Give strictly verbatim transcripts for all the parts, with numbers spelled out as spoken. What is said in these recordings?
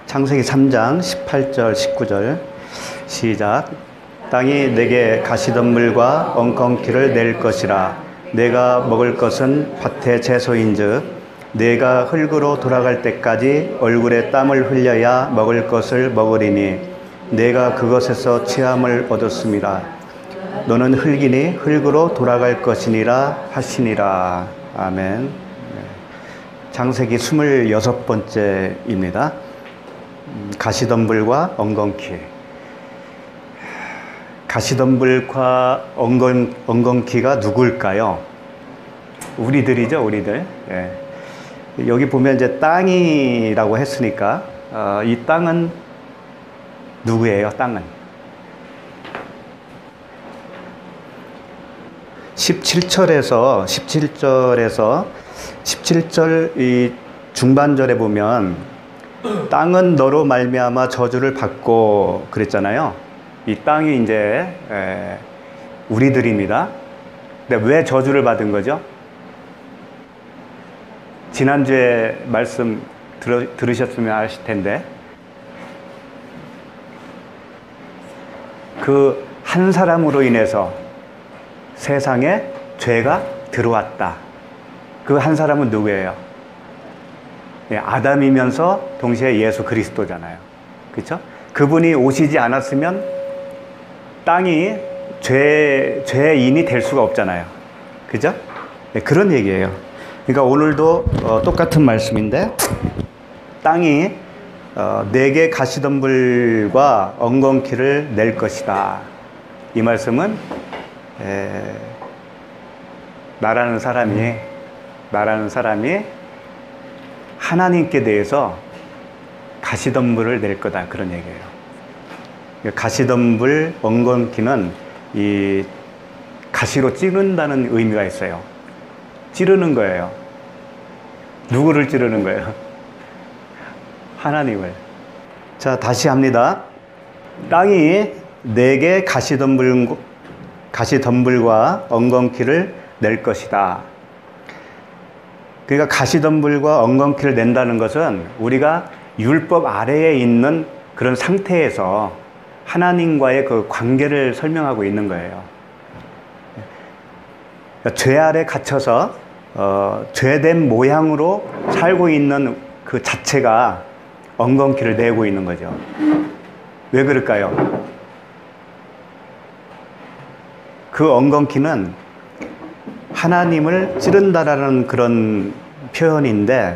창세기 삼 장 십팔 절 십구 절 시작. 땅이 내게 가시덤불과 엉겅퀴를 낼 것이라. 내가 먹을 것은 밭의 채소인즉 내가 흙으로 돌아갈 때까지 얼굴에 땀을 흘려야 먹을 것을 먹으리니 내가 그것에서 취함을 얻었습니다. 너는 흙이니 흙으로 돌아갈 것이니라 하시니라. 아멘. 창세기 스물여섯 번째입니다. 가시덤불과 엉겅퀴. 가시덤불과 엉겅, 엉겅퀴가 누굴까요? 우리들이죠, 우리들. 예. 여기 보면 이제 땅이라고 했으니까, 어, 이 땅은 누구예요, 땅은? 십칠 절에서, 십칠 절에서, 십칠 절 이 중반절에 보면, 땅은 너로 말미암아 저주를 받고 그랬잖아요. 이 땅이 이제 에, 우리들입니다. 근데 왜 저주를 받은 거죠? 지난주에 말씀 들어, 들으셨으면 아실 텐데 그 한 사람으로 인해서 세상에 죄가 들어왔다. 그 한 사람은 누구예요? 예, 아담이면서 동시에 예수 그리스도잖아요. 그렇죠? 그분이 오시지 않았으면 땅이 죄, 죄인이 될 수가 없잖아요. 그죠? 네, 그런 얘기예요. 그러니까 오늘도 어, 똑같은 말씀인데 땅이 어, 내게 가시덤불과 엉겅퀴를 낼 것이다. 이 말씀은 에, 나라는 사람이 나라는 사람이 하나님께 대해서 가시덤불을 낼 거다. 그런 얘기예요. 가시덤불, 엉겅퀴는 이 가시로 찌른다는 의미가 있어요. 찌르는 거예요. 누구를 찌르는 거예요? 하나님을. 자, 다시 합니다. 땅이 내게 가시덤불, 가시덤불과 엉겅퀴를 낼 것이다. 그러니까 가시덤불과 엉겅퀴를 낸다는 것은 우리가 율법 아래에 있는 그런 상태에서 하나님과의 그 관계를 설명하고 있는 거예요. 그러니까 죄 아래 갇혀서 어, 죄된 모양으로 살고 있는 그 자체가 엉겅퀴를 내고 있는 거죠. 왜 그럴까요? 그 엉겅퀴는 하나님을 찌른다라는 그런 표현인데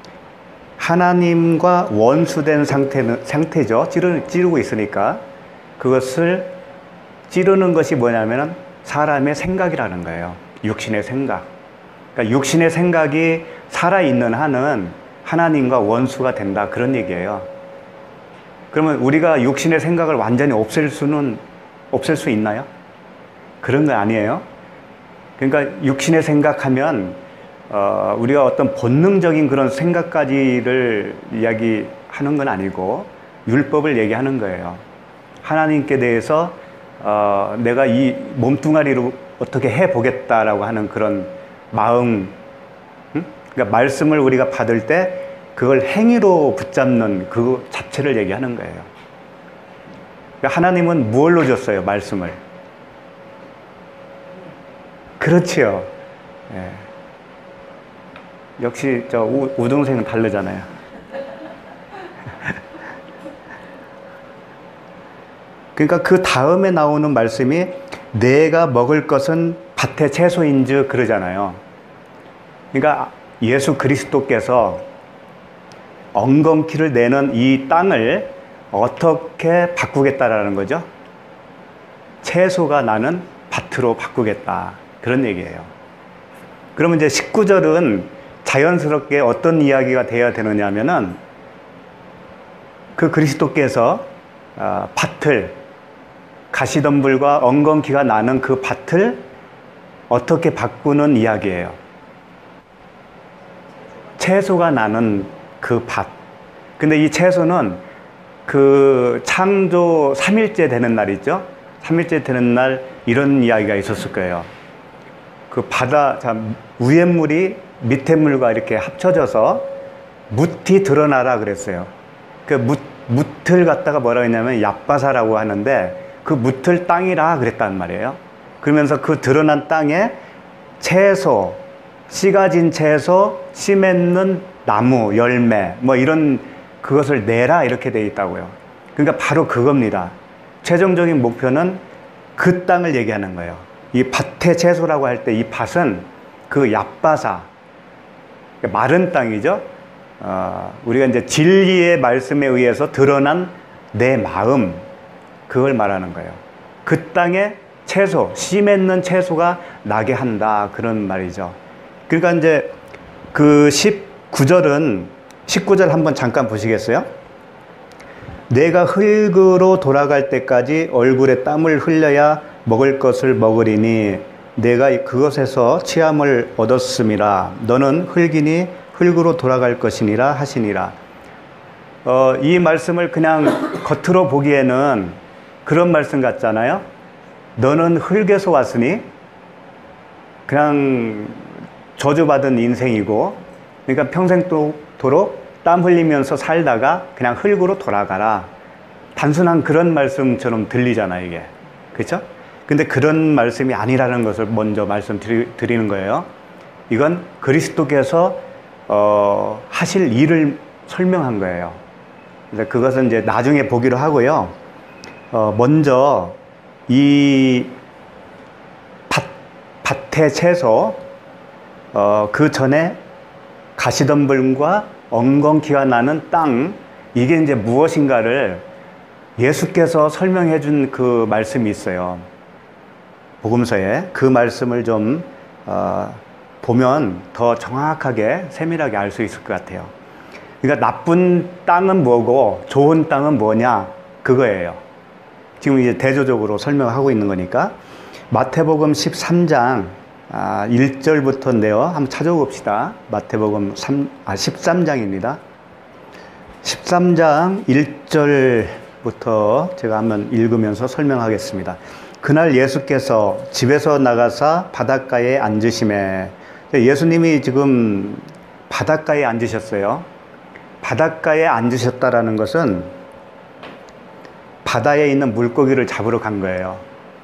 하나님과 원수된 상태는, 상태죠. 찌르, 찌르고 있으니까 그것을 찌르는 것이 뭐냐면 사람의 생각이라는 거예요. 육신의 생각. 그러니까 육신의 생각이 살아있는 한은 하나님과 원수가 된다. 그런 얘기예요. 그러면 우리가 육신의 생각을 완전히 없앨 수는 없앨 수 있나요? 그런 거 아니에요. 그러니까 육신의 생각하면 어, 우리가 어떤 본능적인 그런 생각까지를 이야기하는 건 아니고 율법을 얘기하는 거예요. 하나님께 대해서 어, 내가 이 몸뚱아리로 어떻게 해보겠다라고 하는 그런 마음, 응? 그러니까 말씀을 우리가 받을 때 그걸 행위로 붙잡는 그 자체를 얘기하는 거예요. 그러니까 하나님은 무엇로 줬어요? 말씀을. 그렇지요. 예. 역시 저 우, 우동생은 다르잖아요. 그러니까 그 다음에 나오는 말씀이 내가 먹을 것은 밭의 채소인즉 그러잖아요. 그러니까 예수 그리스도께서 엉겅퀴를 내는 이 땅을 어떻게 바꾸겠다라는 거죠? 채소가 나는 밭으로 바꾸겠다. 그런 얘기예요. 그러면 이제 십구 절은 자연스럽게 어떤 이야기가 돼야 되느냐 하면은 그 그리스도께서 어, 밭을 가시덤불과 엉겅퀴가 나는 그 밭을 어떻게 바꾸는 이야기예요. 채소가 나는 그 밭. 근데 이 채소는 그 창조 삼 일째 되는 날 있죠? 삼 일째 되는 날 이런 이야기가 있었을 거예요. 그 바다, 자, 위에 물이 밑에 물과 이렇게 합쳐져서 무티 드러나라 그랬어요. 그 무, 무틀 갖다가 뭐라고 했냐면 얍바사라고 하는데 그 무틀 땅이라 그랬단 말이에요. 그러면서 그 드러난 땅에 채소, 씨가 진 채소, 씨 맺는 나무, 열매 뭐 이런 그것을 내라 이렇게 되어 있다고요. 그러니까 바로 그겁니다. 최종적인 목표는 그 땅을 얘기하는 거예요. 이 밭의 채소라고 할 때 이 밭은 그 얍바사, 마른 땅이죠. 어, 우리가 이제 진리의 말씀에 의해서 드러난 내 마음, 그걸 말하는 거예요. 그 땅에 채소, 씨 맺는 채소가 나게 한다, 그런 말이죠. 그러니까 이제 그 십구 절은 십구 절 한번 잠깐 보시겠어요? 내가 흙으로 돌아갈 때까지 얼굴에 땀을 흘려야 먹을 것을 먹으리니 내가 그것에서 취함을 얻었음이라. 너는 흙이니 흙으로 돌아갈 것이니라 하시니라. 어, 이 말씀을 그냥 겉으로 보기에는 그런 말씀 같잖아요. 너는 흙에서 왔으니 그냥 저주받은 인생이고, 그러니까 평생도록 땀 흘리면서 살다가 그냥 흙으로 돌아가라. 단순한 그런 말씀처럼 들리잖아요, 이게. 그렇죠? 근데 그런 말씀이 아니라는 것을 먼저 말씀드리는 거예요. 이건 그리스도께서 어, 하실 일을 설명한 거예요. 그래서 그것은 이제 나중에 보기로 하고요. 어, 먼저 이 밭, 밭의 채소, 어, 그 전에 가시덤불과 엉겅퀴가 나는 땅, 이게 이제 무엇인가를 예수께서 설명해 준 그 말씀이 있어요. 복음서에. 그 말씀을 좀 어, 보면 더 정확하게 세밀하게 알 수 있을 것 같아요. 그러니까 나쁜 땅은 뭐고 좋은 땅은 뭐냐, 그거예요. 지금 이제 대조적으로 설명하고 있는 거니까. 마태복음 십삼 장 아, 일 절부터인데요. 한번 찾아봅시다. 마태복음 삼, 아, 십삼 장입니다. 십삼 장 일 절부터 제가 한번 읽으면서 설명하겠습니다. 그날 예수께서 집에서 나가사 바닷가에 앉으시매. 예수님이 지금 바닷가에 앉으셨어요. 바닷가에 앉으셨다라는 것은 바다에 있는 물고기를 잡으러 간 거예요.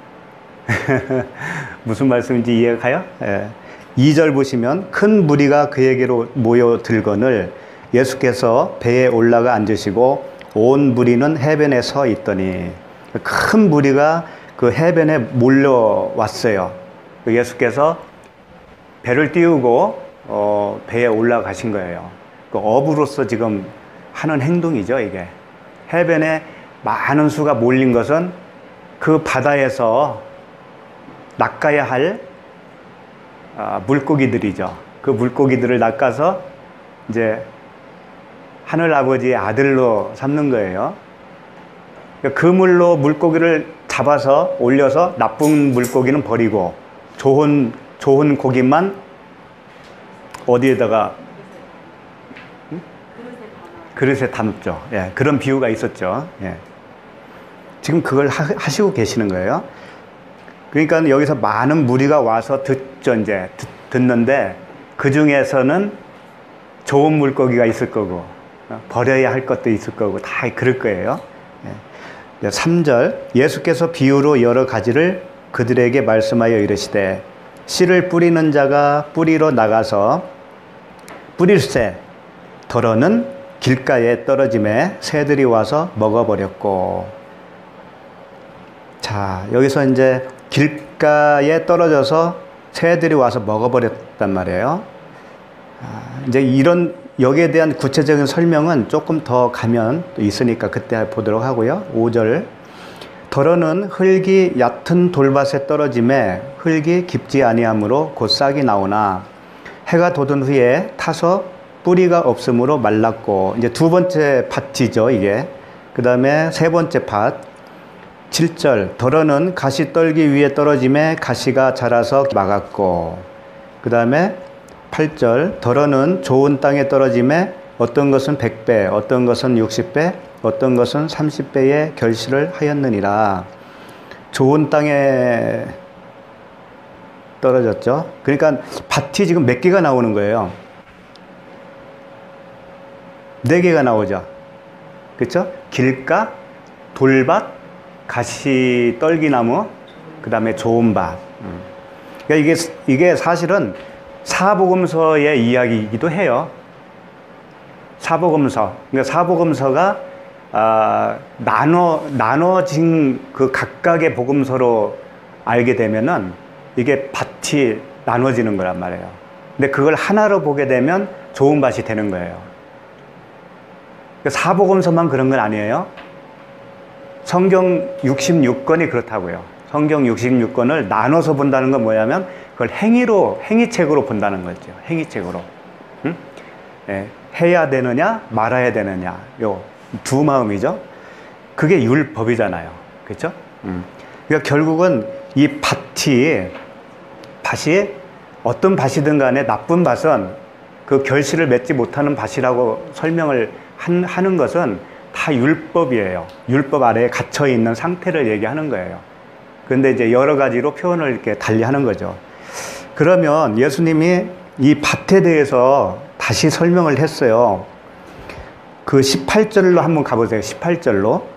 무슨 말씀인지 이해가 가요? 예. 이 절 보시면 큰 무리가 그에게로 모여들거늘 예수께서 배에 올라가 앉으시고 온 무리는 해변에 서 있더니, 큰 무리가 그 해변에 몰려왔어요. 예수께서 배를 띄우고 어, 배에 올라가신 거예요. 그 어부로서 지금 하는 행동이죠, 이게. 해변에 많은 수가 몰린 것은 그 바다에서 낚아야 할 아, 물고기들이죠. 그 물고기들을 낚아서 이제 하늘 아버지의 아들로 삼는 거예요. 그 물로 물고기를 잡아서 올려서 나쁜 물고기는 버리고 좋은 좋은 고기만 어디에다가 응? 그릇에 담죠. 예, 그런 비유가 있었죠. 예. 지금 그걸 하, 하시고 계시는 거예요. 그러니까 여기서 많은 무리가 와서 듣죠, 이제 듣, 듣는데 그 중에서는 좋은 물고기가 있을 거고 버려야 할 것도 있을 거고 다 그럴 거예요. 예. 삼 절 예수께서 비유로 여러 가지를 그들에게 말씀하여 이르시되 씨를 뿌리는 자가 뿌리러 나가서 뿌릴새 더러는 길가에 떨어짐에 새들이 와서 먹어버렸고. 자, 여기서 이제 길가에 떨어져서 새들이 와서 먹어버렸단 말이에요. 아, 이제 이런 여기에 대한 구체적인 설명은 조금 더 가면 또 있으니까 그때 보도록 하고요. 오 절 더러는 흙이 얕은 돌밭에 떨어짐에 흙이 깊지 아니하므로 곧 싹이 나오나 해가 돋은 후에 타서 뿌리가 없으므로 말랐고. 이제 두 번째 밭이죠, 이게. 그 다음에 세 번째 밭. 칠 절 더러는 가시 떨기 위에 떨어짐에 가시가 자라서 막았고. 그 다음에 팔 절 더러는 좋은 땅에 떨어짐에 어떤 것은 백 배, 어떤 것은 육십 배, 어떤 것은 삼십 배의 결실을 하였느니라. 좋은 땅에 떨어졌죠. 그러니까 밭이 지금 몇 개가 나오는 거예요? 네 개가 나오죠. 그렇죠? 길가, 돌밭, 가시 떨기나무, 그 다음에 좋은 밭. 음. 그러니까 이게, 이게 사실은 사복음서의 이야기이기도 해요. 사복음서. 그러니까 사복음서가 아, 나눠, 나눠진 그 각각의 복음서로 알게 되면은 이게 밭이 나눠지는 거란 말이에요. 근데 그걸 하나로 보게 되면 좋은 밭이 되는 거예요. 그러니까 사복음서만 그런 건 아니에요. 성경 육십육 권이 그렇다고요. 성경 육십육 권을 나눠서 본다는 건 뭐냐면 그걸 행위로, 행위책으로 본다는 거죠. 행위책으로. 응? 예, 해야 되느냐, 말아야 되느냐. 요 두 마음이죠. 그게 율법이잖아요. 그렇죠? 음. 그러니까 결국은 이 밭이, 밭이 어떤 밭이든 간에 나쁜 밭은 그 결실을 맺지 못하는 밭이라고 설명을 한, 하는 것은 다 율법이에요. 율법 아래에 갇혀 있는 상태를 얘기하는 거예요. 그런데 이제 여러 가지로 표현을 이렇게 달리 하는 거죠. 그러면 예수님이 이 밭에 대해서 다시 설명을 했어요. 그 십팔 절로 한번 가보세요. 십팔 절로.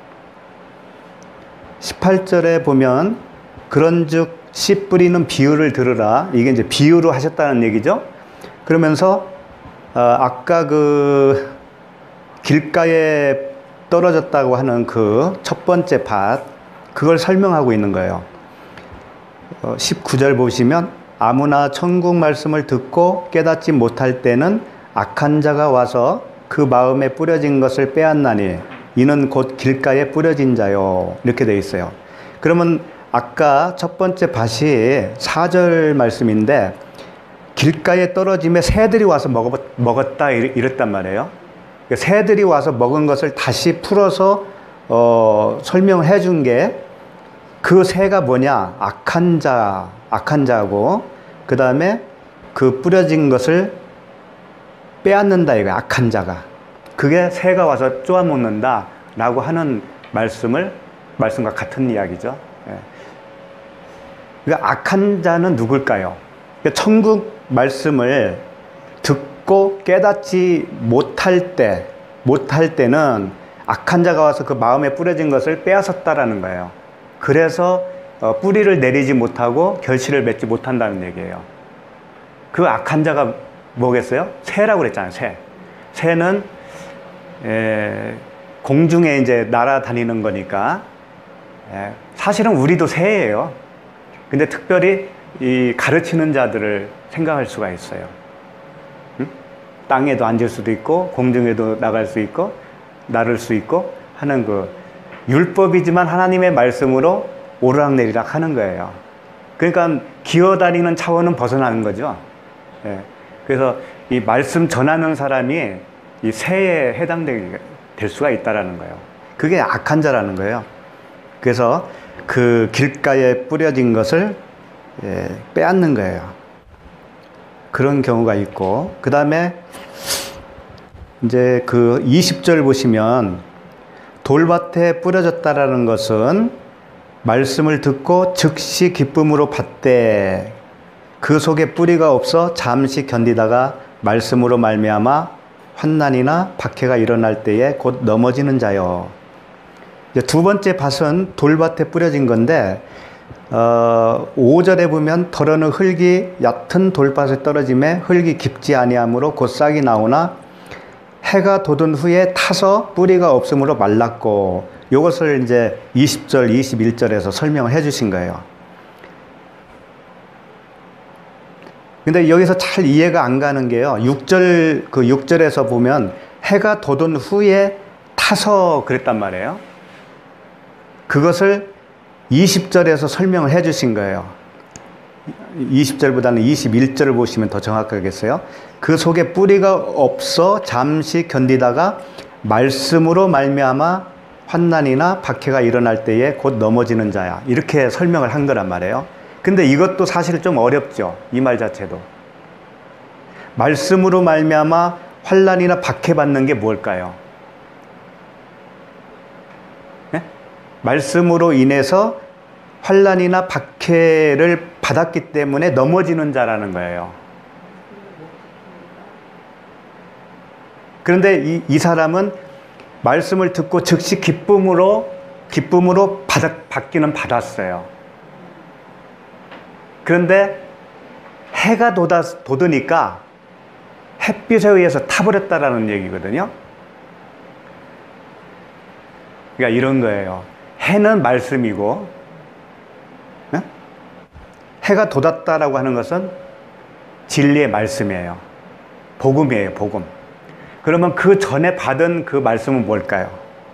십팔 절에 보면 그런즉 씨 뿌리는 비유를 들으라. 이게 이제 비유로 하셨다는 얘기죠. 그러면서 어, 아까 그 길가에 떨어졌다고 하는 그 첫 번째 밭, 그걸 설명하고 있는 거예요. 어, 십구 절 보시면 아무나 천국 말씀을 듣고 깨닫지 못할 때는 악한 자가 와서 그 마음에 뿌려진 것을 빼앗나니 이는 곧 길가에 뿌려진 자요. 이렇게 되어 있어요. 그러면 아까 첫 번째 밭이 사 절 말씀인데 길가에 떨어짐에 새들이 와서 먹었, 먹었다 이랬단 말이에요. 새들이 와서 먹은 것을 다시 풀어서 어, 설명을 해준 게 그 새가 뭐냐? 악한 자, 악한 자고 그 다음에 그 뿌려진 것을 빼앗는다 이거야. 악한 자가. 그게 새가 와서 쪼아먹는다 라고 하는 말씀을, 말씀과 같은 이야기죠. 예. 그러니까 악한 자는 누굴까요? 그러니까 천국 말씀을 듣고 깨닫지 못할 때, 못할 때는 악한 자가 와서 그 마음에 뿌려진 것을 빼앗았다라는 거예요. 그래서 어, 뿌리를 내리지 못하고 결실을 맺지 못한다는 얘기예요. 그 악한 자가 뭐겠어요? 새라고 그랬잖아요. 새. 새는 에, 공중에 이제 날아다니는 거니까 에, 사실은 우리도 새예요. 근데 특별히 이 가르치는 자들을 생각할 수가 있어요. 응? 땅에도 앉을 수도 있고 공중에도 나갈 수 있고 나를 수 있고 하는 그 율법이지만 하나님의 말씀으로 오르락내리락 하는 거예요. 그러니까 기어다니는 차원은 벗어나는 거죠. 예. 그래서 이 말씀 전하는 사람이 이 새에 해당되게 될 수가 있다라는 거예요. 그게 악한 자라는 거예요. 그래서 그 길가에 뿌려진 것을 예, 빼앗는 거예요. 그런 경우가 있고, 그 다음에 이제 그 이십 절 보시면 돌밭에 뿌려졌다라는 것은 말씀을 듣고 즉시 기쁨으로 받되 그 속에 뿌리가 없어 잠시 견디다가 말씀으로 말미암아 환난이나 박해가 일어날 때에 곧 넘어지는 자요. 이제 두 번째 밭은 돌밭에 뿌려진 건데 어, 오 절에 보면 더러는 흙이 얕은 돌밭에 떨어짐에 흙이 깊지 아니하므로 곧 싹이 나오나 해가 돋은 후에 타서 뿌리가 없으므로 말랐고, 이것을 이제 이십 절, 이십일 절에서 설명을 해 주신 거예요. 근데 여기서 잘 이해가 안 가는 게요. 육 절, 그 육 절에서 보면 해가 돋은 후에 타서 그랬단 말이에요. 그것을 이십 절에서 설명을 해 주신 거예요. 이십 절보다는 이십일 절을 보시면 더 정확하겠어요. 그 속에 뿌리가 없어 잠시 견디다가 말씀으로 말미암아 환난이나 박해가 일어날 때에 곧 넘어지는 자야. 이렇게 설명을 한 거란 말이에요. 근데 이것도 사실 좀 어렵죠. 이 말 자체도. 말씀으로 말미암아 환난이나 박해받는 게 뭘까요? 네? 말씀으로 인해서 환난이나 박해를 받았기 때문에 넘어지는 자라는 거예요. 그런데 이, 이 사람은 말씀을 듣고 즉시 기쁨으로 기쁨으로 받, 받기는 받았어요. 그런데 해가 돋아, 돋으니까 햇빛에 의해서 타버렸다라는 얘기거든요. 그러니까 이런 거예요. 해는 말씀이고, 네? 해가 돋았다라고 하는 것은 진리의 말씀이에요. 복음이에요, 복음. 그러면 그 전에 받은 그 말씀은 뭘까요?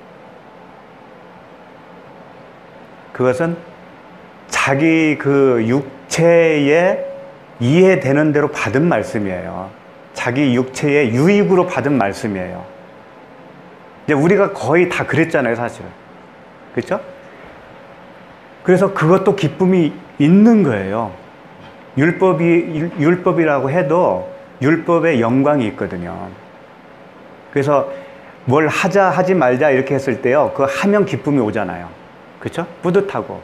그것은 자기 그 육체에 이해되는 대로 받은 말씀이에요. 자기 육체의 유익으로 받은 말씀이에요. 이제 우리가 거의 다 그랬잖아요, 사실은. 그렇죠? 그래서 그것도 기쁨이 있는 거예요. 율법이, 율법이라고 해도 율법의 영광이 있거든요. 그래서 뭘 하자 하지 말자 이렇게 했을 때요, 그거 하면 기쁨이 오잖아요. 그렇죠? 뿌듯하고.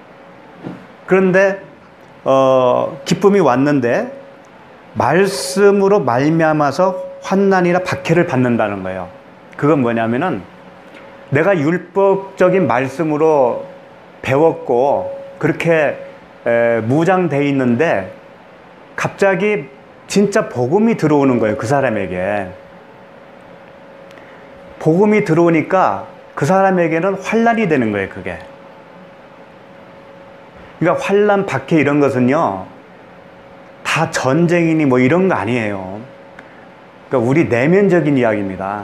그런데 어, 기쁨이 왔는데 말씀으로 말미암아서 환난이나 박해를 받는다는 거예요. 그건 뭐냐면은 내가 율법적인 말씀으로 배웠고 그렇게 에, 무장돼 있는데 갑자기 진짜 복음이 들어오는 거예요, 그 사람에게. 복음이 들어오니까 그 사람에게는 환난이 되는 거예요, 그게. 그러니까 환난, 박해 이런 것은요, 다 전쟁이니 뭐 이런 거 아니에요. 그러니까 우리 내면적인 이야기입니다.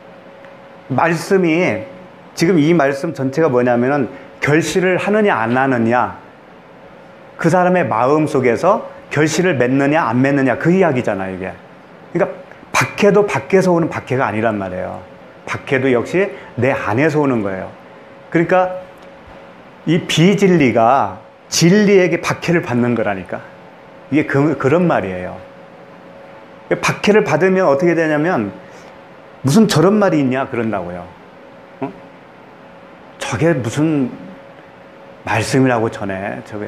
말씀이, 지금 이 말씀 전체가 뭐냐면은 결실을 하느냐 안 하느냐, 그 사람의 마음 속에서 결실을 맺느냐 안 맺느냐, 그 이야기잖아요, 이게. 그러니까 박해도 밖에서 오는 박해가 아니란 말이에요. 박해도 역시 내 안에서 오는 거예요. 그러니까 이 비진리가 진리에게 박해를 받는 거라니까. 이게 그, 그런 말이에요. 박해를 받으면 어떻게 되냐면 무슨 저런 말이 있냐 그런다고요. 어? 저게 무슨 말씀이라고 전해. 저게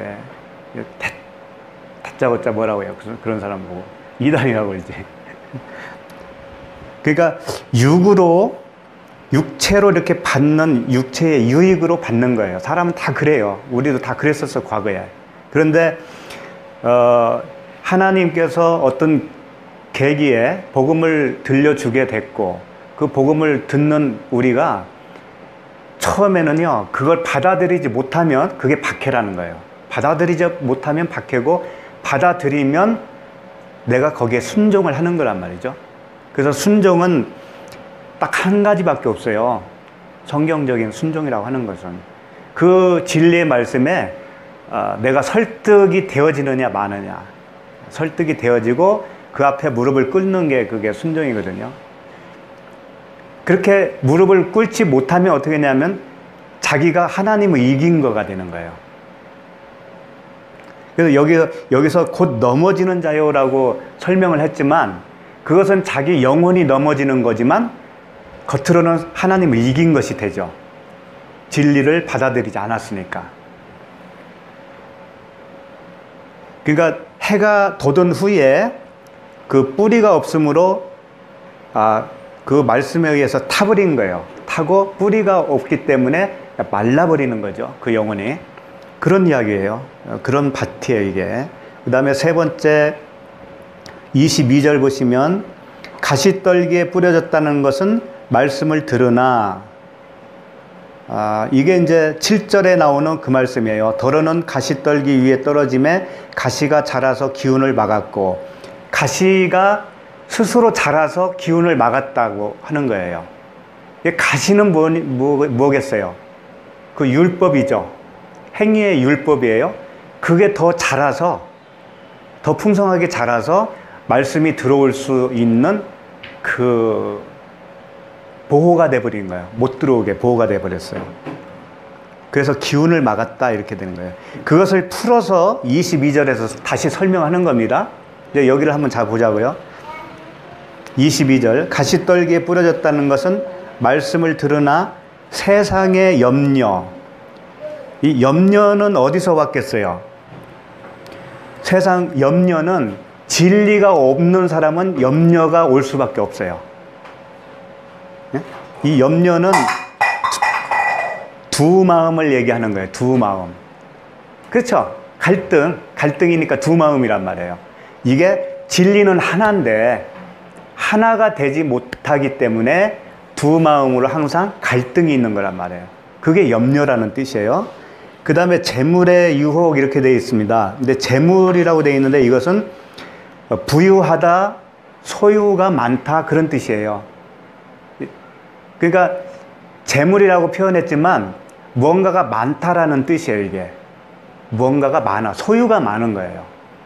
다짜고짜 뭐라고 해요. 그런 사람 보고 이단이라고 그러지. 그러니까 육으로, 육체로 이렇게 받는, 육체의 유익으로 받는 거예요. 사람은 다 그래요. 우리도 다 그랬었어, 과거에. 그런데 어, 하나님께서 어떤 계기에 복음을 들려주게 됐고, 그 복음을 듣는 우리가 처음에는요, 그걸 받아들이지 못하면 그게 박해라는 거예요. 받아들이지 못하면 박해고, 받아들이면 내가 거기에 순종을 하는 거란 말이죠. 그래서 순종은 딱 한 가지밖에 없어요. 성경적인 순종이라고 하는 것은 그 진리의 말씀에 어, 내가 설득이 되어지느냐 마느냐, 설득이 되어지고 그 앞에 무릎을 꿇는 게 그게 순종이거든요. 그렇게 무릎을 꿇지 못하면 어떻게 되냐면 자기가 하나님을 이긴 거가 되는 거예요. 그래서 여기서, 여기서 곧 넘어지는 자요라고 설명을 했지만 그것은 자기 영혼이 넘어지는 거지만 겉으로는 하나님을 이긴 것이 되죠. 진리를 받아들이지 않았으니까. 그러니까 해가 돋은 후에 그 뿌리가 없으므로 아, 그 말씀에 의해서 타버린 거예요. 타고 뿌리가 없기 때문에 말라버리는 거죠. 그 영혼이. 그런 이야기예요. 그런 파트예요, 이게. 그 다음에 세 번째 이십이 절 보시면 가시떨기에 뿌려졌다는 것은 말씀을 들으나, 아, 이게 이제 칠 절에 나오는 그 말씀이에요. 더러는 가시떨기 위에 떨어짐에 가시가 자라서 기운을 막았고, 가시가 스스로 자라서 기운을 막았다고 하는 거예요. 가시는 뭐, 뭐, 뭐겠어요? 그 율법이죠. 행위의 율법이에요. 그게 더 자라서, 더 풍성하게 자라서 말씀이 들어올 수 있는 그 보호가 돼버린 거예요. 못 들어오게 보호가 돼버렸어요. 그래서 기운을 막았다 이렇게 되는 거예요. 그것을 풀어서 이십이 절에서 다시 설명하는 겁니다. 이제 여기를 한번 잘 보자고요. 이십이 절 가시떨기에 뿌려졌다는 것은 말씀을 들으나 세상의 염려. 이 염려는 어디서 왔겠어요? 세상 염려는 진리가 없는 사람은 염려가 올 수밖에 없어요. 네? 이 염려는 두 마음을 얘기하는 거예요. 두 마음. 그렇죠? 갈등, 갈등이니까 두 마음이란 말이에요. 이게 진리는 하나인데 하나가 되지 못하기 때문에 두 마음으로 항상 갈등이 있는 거란 말이에요. 그게 염려라는 뜻이에요. 그 다음에 재물의 유혹 이렇게 되어 있습니다. 근데 재물이라고 되어 있는데 이것은 부유하다, 소유가 많다 그런 뜻이에요. 그러니까 재물이라고 표현했지만 무언가가 많다라는 뜻이에요. 이게 무언가가 많아, 소유가 많은 거예요.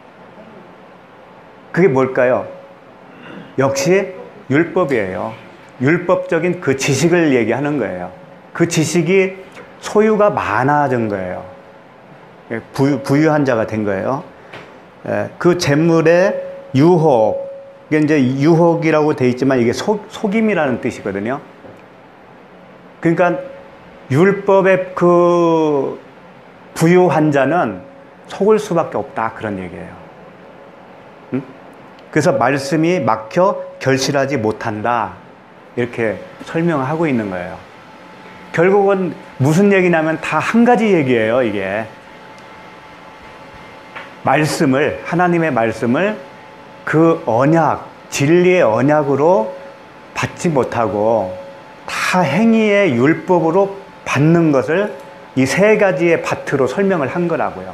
그게 뭘까요? 역시 율법이에요. 율법적인 그 지식을 얘기하는 거예요. 그 지식이 소유가 많아진 거예요. 부유, 부유한 자가 된 거예요. 그 재물의 유혹, 이게 이제 유혹이라고 돼 있지만 이게 속, 속임이라는 뜻이거든요. 그러니까 율법의 그 부유한 자는 속을 수밖에 없다 그런 얘기예요. 응? 그래서 말씀이 막혀 결실하지 못한다 이렇게 설명하고 있는 거예요. 결국은 무슨 얘기냐면 다 한 가지 얘기예요. 이게 말씀을, 하나님의 말씀을 그 언약, 진리의 언약으로 받지 못하고 다 행위의 율법으로 받는 것을 이 세 가지의 파트로 설명을 한 거라고요.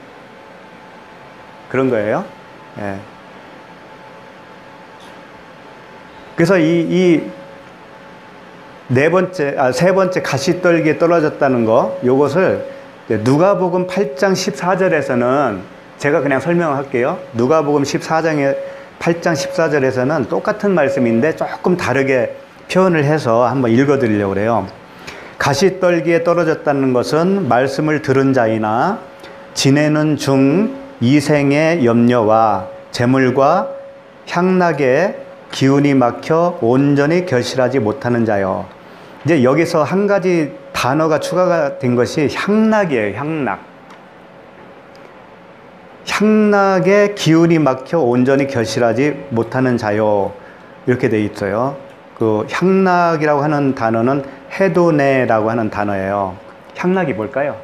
그런 거예요. 예. 그래서 이, 이 네 번째, 아, 세 번째 가시떨기에 떨어졌다는 거, 요것을 누가복음 팔 장 십사 절에서는 제가 그냥 설명할게요. 누가복음 십사 장에 팔 장 십사 절에서는 똑같은 말씀인데 조금 다르게 표현을 해서 한번 읽어 드리려고 그래요. 가시떨기에 떨어졌다는 것은 말씀을 들은 자이나 지내는 중 이생의 염려와 재물과 향락에 기운이 막혀 온전히 결실하지 못하는 자요. 이제 여기서 한 가지 단어가 추가가 된 것이 향락이에요. 향락. 향락에 기운이 막혀 온전히 결실하지 못하는 자요. 이렇게 돼 있어요. 그 향락이라고 하는 단어는 헤도네라고 하는 단어예요. 향락이 뭘까요?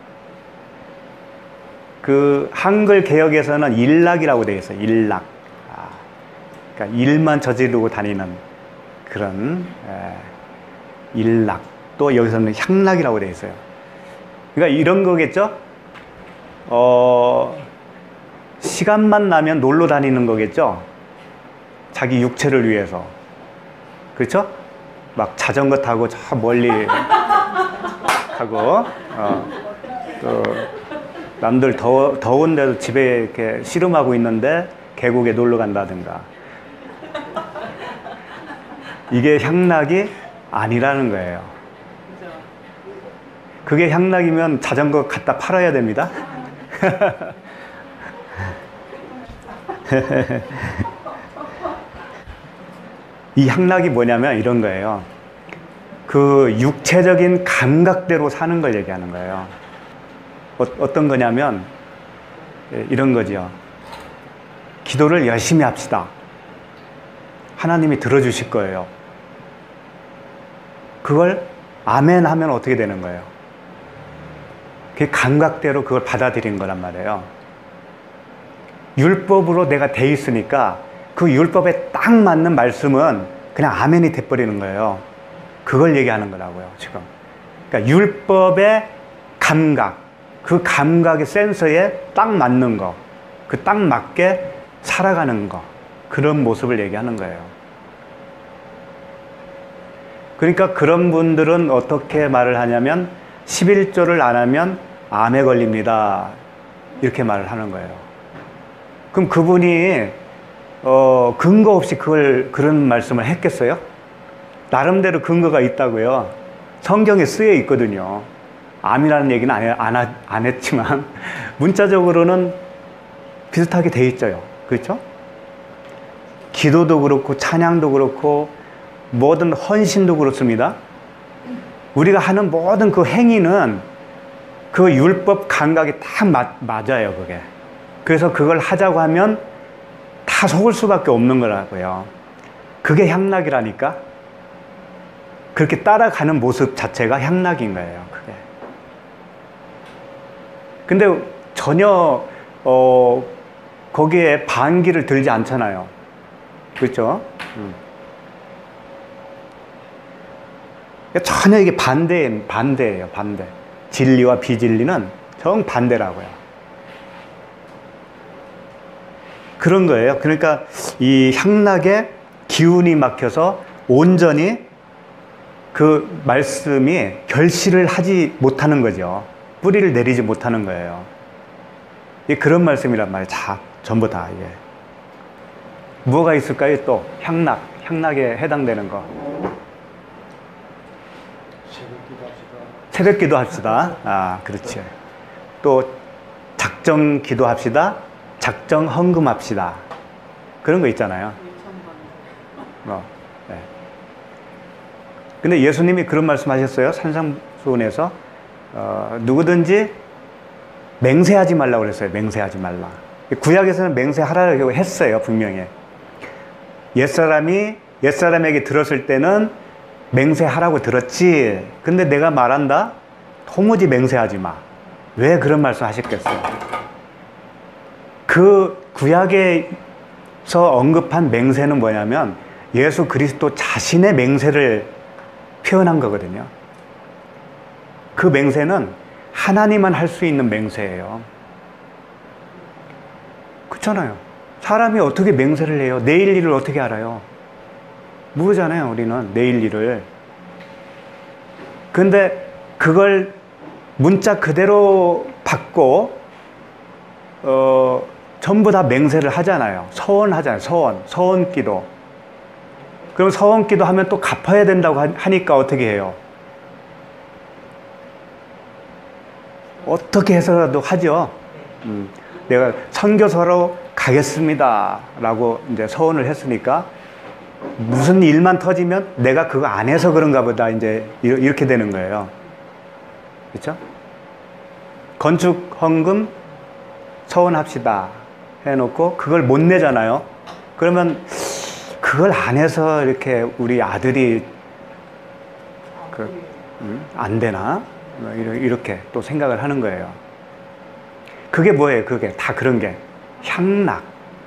그 한글 개역에서는 일락이라고 되어 있어요. 일락. 아, 그러니까 일만 저지르고 다니는 그런 에, 일락. 또 여기서는 향락이라고 되어 있어요. 그러니까 이런 거겠죠? 어, 시간만 나면 놀러 다니는 거겠죠? 자기 육체를 위해서. 그렇죠? 막 자전거 타고 저 멀리 가고, 어, 또 남들 더워, 더운데도 집에 이렇게 씨름하고 있는데 계곡에 놀러 간다든가. 이게 향락이 아니라는 거예요. 그게 향락이면 자전거 갖다 팔아야 됩니다. 이 향락이 뭐냐면 이런 거예요. 그 육체적인 감각대로 사는 걸 얘기하는 거예요. 어, 어떤 거냐면 이런 거죠. 기도를 열심히 합시다. 하나님이 들어주실 거예요. 그걸 아멘 하면 어떻게 되는 거예요? 그 감각대로 그걸 받아들인 거란 말이에요. 율법으로 내가 돼 있으니까 그 율법에 딱 맞는 말씀은 그냥 아멘이 돼버리는 거예요. 그걸 얘기하는 거라고요, 지금. 그러니까 율법의 감각, 그 감각의 센서에 딱 맞는 거, 그 딱 맞게 살아가는 거, 그런 모습을 얘기하는 거예요. 그러니까 그런 분들은 어떻게 말을 하냐면 십일조를 안 하면 암에 걸립니다. 이렇게 말을 하는 거예요. 그럼 그분이 어, 근거 없이 그걸, 그런 말씀을 했겠어요? 나름대로 근거가 있다고요. 성경에 쓰여 있거든요. 암이라는 얘기는 안, 해, 안, 하, 안 했지만, 문자적으로는 비슷하게 돼 있어요. 그렇죠? 기도도 그렇고, 찬양도 그렇고, 모든 헌신도 그렇습니다. 우리가 하는 모든 그 행위는 그 율법 감각이 딱 맞, 맞아요, 그게. 그래서 그걸 하자고 하면 다 속을 수밖에 없는 거라고요. 그게 향락이라니까. 그렇게 따라가는 모습 자체가 향락인 거예요, 그게. 근데 전혀, 어, 거기에 반기를 들지 않잖아요. 그렇죠? 음. 전혀 이게 반대, 반대예요, 반대. 진리와 비진리는 정반대라고요. 그런 거예요. 그러니까 이 향락에 기운이 막혀서 온전히 그 말씀이 결실을 하지 못하는 거죠. 뿌리를 내리지 못하는 거예요. 이게 그런 말씀이란 말이에요. 자, 전부 다 이게. 뭐가 있을까요? 또 향락, 향락에 해당되는 거. 새벽 기도합시다. 아, 그렇지. 또 작정 기도합시다. 작정 헌금합시다. 그런 거 있잖아요. 어, 네. 근데 예수님이 그런 말씀하셨어요. 산상수훈에서 어, 누구든지 맹세하지 말라고 그랬어요. 맹세하지 말라. 구약에서는 맹세하라고 했어요. 분명히. 옛사람이 옛사람에게 들었을 때는 맹세하라고 들었지. 근데 내가 말한다? 도무지 맹세하지 마. 왜 그런 말씀 하셨겠어요? 그 구약에서 언급한 맹세는 뭐냐면 예수 그리스도 자신의 맹세를 표현한 거거든요. 그 맹세는 하나님만 할 수 있는 맹세예요. 그렇잖아요. 사람이 어떻게 맹세를 해요? 내일 일을 어떻게 알아요? 모르잖아요, 우리는 내일 일을. 근데 그걸 문자 그대로 받고 어, 전부 다 맹세를 하잖아요. 서원하잖아요. 서원, 서원기도. 그럼 서원기도 하면 또 갚아야 된다고 하니까 어떻게 해요? 어떻게 해서라도 하죠. 음, 내가 선교사로 가겠습니다 라고 이제 서원을 했으니까 무슨 일만 터지면 내가 그거 안 해서 그런가 보다 이제 이렇게 되는 거예요. 그렇죠? 건축 헌금 서원합시다 해놓고 그걸 못 내잖아요. 그러면 그걸 안 해서 이렇게 우리 아들이 그, 음, 안 되나? 이렇게 또 생각을 하는 거예요. 그게 뭐예요? 그게 다 그런 게 향락.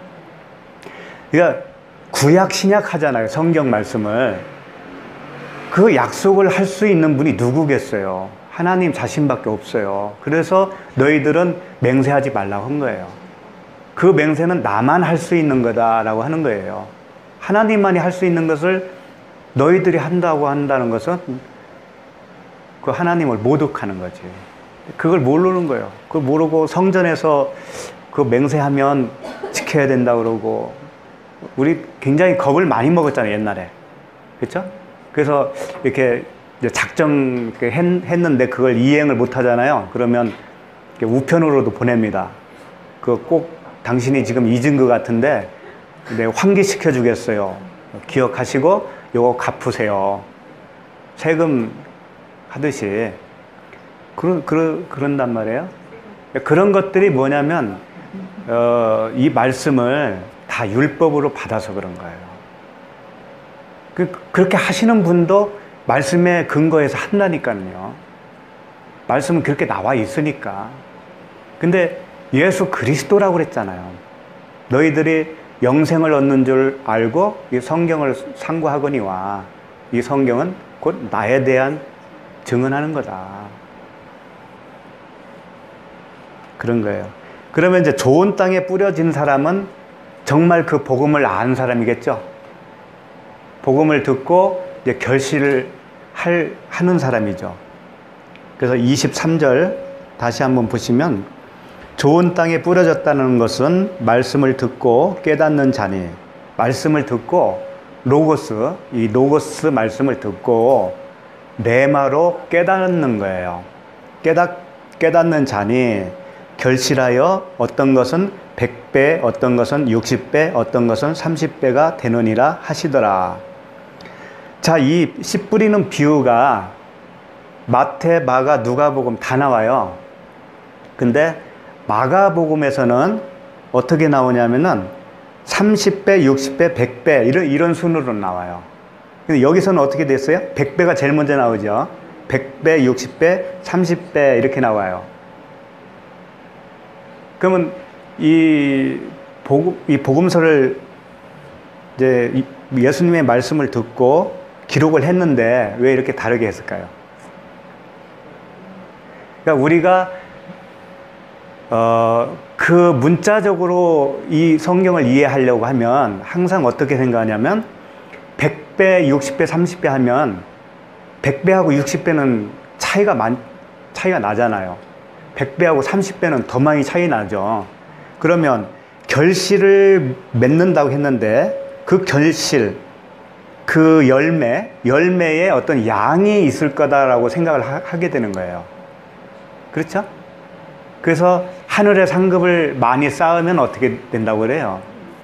그러니까 구약 신약 하잖아요. 성경 말씀을. 그 약속을 할 수 있는 분이 누구겠어요? 하나님 자신밖에 없어요. 그래서 너희들은 맹세하지 말라고 한 거예요. 그 맹세는 나만 할 수 있는 거다라고 하는 거예요. 하나님만이 할 수 있는 것을 너희들이 한다고 한다는 것은 그 하나님을 모독하는 거지. 그걸 모르는 거예요. 그걸 모르고 성전에서 그 맹세하면 지켜야 된다고 그러고 우리 굉장히 겁을 많이 먹었잖아요, 옛날에. 그렇죠? 그래서 이렇게 작정 했는데 그걸 이행을 못 하잖아요. 그러면 우편으로도 보냅니다. 그 꼭 당신이 지금 잊은 것 같은데 내가 환기시켜 주겠어요. 기억하시고 요거 갚으세요. 세금 하듯이. 그런, 그런, 그런단 말이에요. 그런 것들이 뭐냐면, 어, 이 말씀을 다 율법으로 받아서 그런 거예요. 그, 그렇게 하시는 분도 말씀에 근거해서 한다니까요. 말씀은 그렇게 나와 있으니까. 근데 예수 그리스도라고 그랬잖아요. 너희들이 영생을 얻는 줄 알고 이 성경을 상고하거니와 이 성경은 곧 나에 대한 증언하는 거다. 그런 거예요. 그러면 이제 좋은 땅에 뿌려진 사람은 정말 그 복음을 아는 사람이겠죠. 복음을 듣고 이제 결실을 할, 하는 사람이죠. 그래서 이십삼 절 다시 한번 보시면 좋은 땅에 뿌려졌다는 것은 말씀을 듣고 깨닫는 자니, 말씀을 듣고 로고스, 이 로고스 말씀을 듣고 레마로 깨닫는 거예요. 깨닫, 깨닫는 자니 결실하여 어떤 것은 백 배, 어떤 것은 육십 배, 어떤 것은 삼십 배가 되느니라 하시더라. 자, 이 씨 뿌리는 비유가 마태, 마가, 누가복음 다 나와요. 근데 마가복음에서는 어떻게 나오냐면은 삼십 배, 육십 배, 백 배 이런, 이런 순으로 나와요. 근데 여기서는 어떻게 됐어요? 백 배가 제일 먼저 나오죠. 백 배, 육십 배, 삼십 배 이렇게 나와요. 그러면 이 복음, 이 복음서를 이제 예수님의 말씀을 듣고 기록을 했는데 왜 이렇게 다르게 했을까요? 그러니까 우리가 어, 그 문자적으로 이 성경을 이해하려고 하면 항상 어떻게 생각하냐면 백 배, 육십 배, 삼십 배 하면 백 배하고 육십 배는 차이가 많, 차이가 나잖아요. 백 배하고 삼십 배는 더 많이 차이 나죠. 그러면 결실을 맺는다고 했는데 그 결실, 그 열매, 열매에 어떤 양이 있을 거다라고 생각을 하, 하게 되는 거예요. 그렇죠? 그래서 하늘의 상급을 많이 쌓으면 어떻게 된다고 그래요?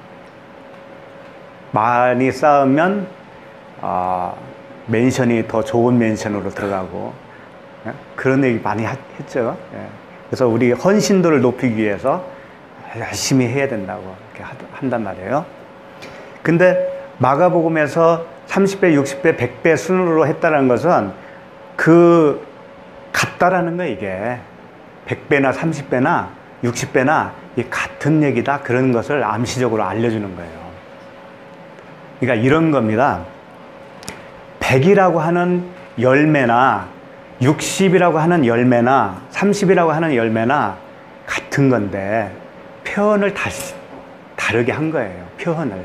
많이 쌓으면 어, 맨션이 더 좋은 맨션으로 들어가고, 예? 그런 얘기 많이 하, 했죠. 예. 그래서 우리 헌신도를 높이기 위해서 열심히 해야 된다고 이렇게 하, 한단 말이에요. 근데 마가복음에서 삼십 배, 육십 배, 백 배 순으로 했다는 것은 그 같다라는 거예요. 이게 백 배나 삼십 배나 육십 배나 이 같은 얘기다, 그런 것을 암시적으로 알려주는 거예요. 그러니까 이런 겁니다. 백이라고 하는 열매나 육십이라고 하는 열매나 삼십이라고 하는 열매나 같은 건데 표현을 다시 다르게 한 거예요. 표현을.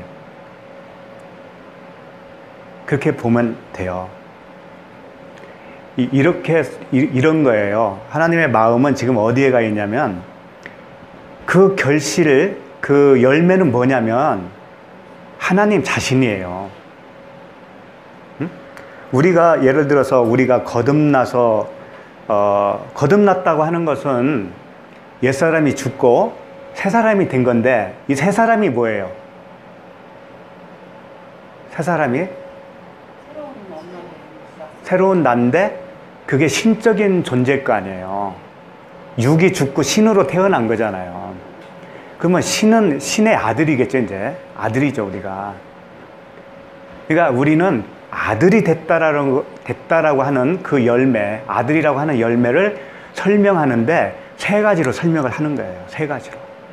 그렇게 보면 돼요. 이, 이렇게 이, 이런 거예요. 하나님의 마음은 지금 어디에 가 있냐면 그 결실, 그 열매는 뭐냐면 하나님 자신이에요. 응? 우리가 예를 들어서 우리가 거듭나서 어, 거듭났다고 하는 것은 옛사람이 죽고 새 사람이 된 건데 이 새 사람이 뭐예요? 새 사람이 새로운 난데 그게 신적인 존재일 거 아니에요. 육이 죽고 신으로 태어난 거잖아요. 그러면 신은 신의 아들이겠죠. 이제 아들이죠, 우리가. 그러니까 우리는 아들이 됐다라고, 됐다라고 하는 그 열매, 아들이라고 하는 열매를 설명하는데 세 가지로 설명을 하는 거예요. 세 가지로.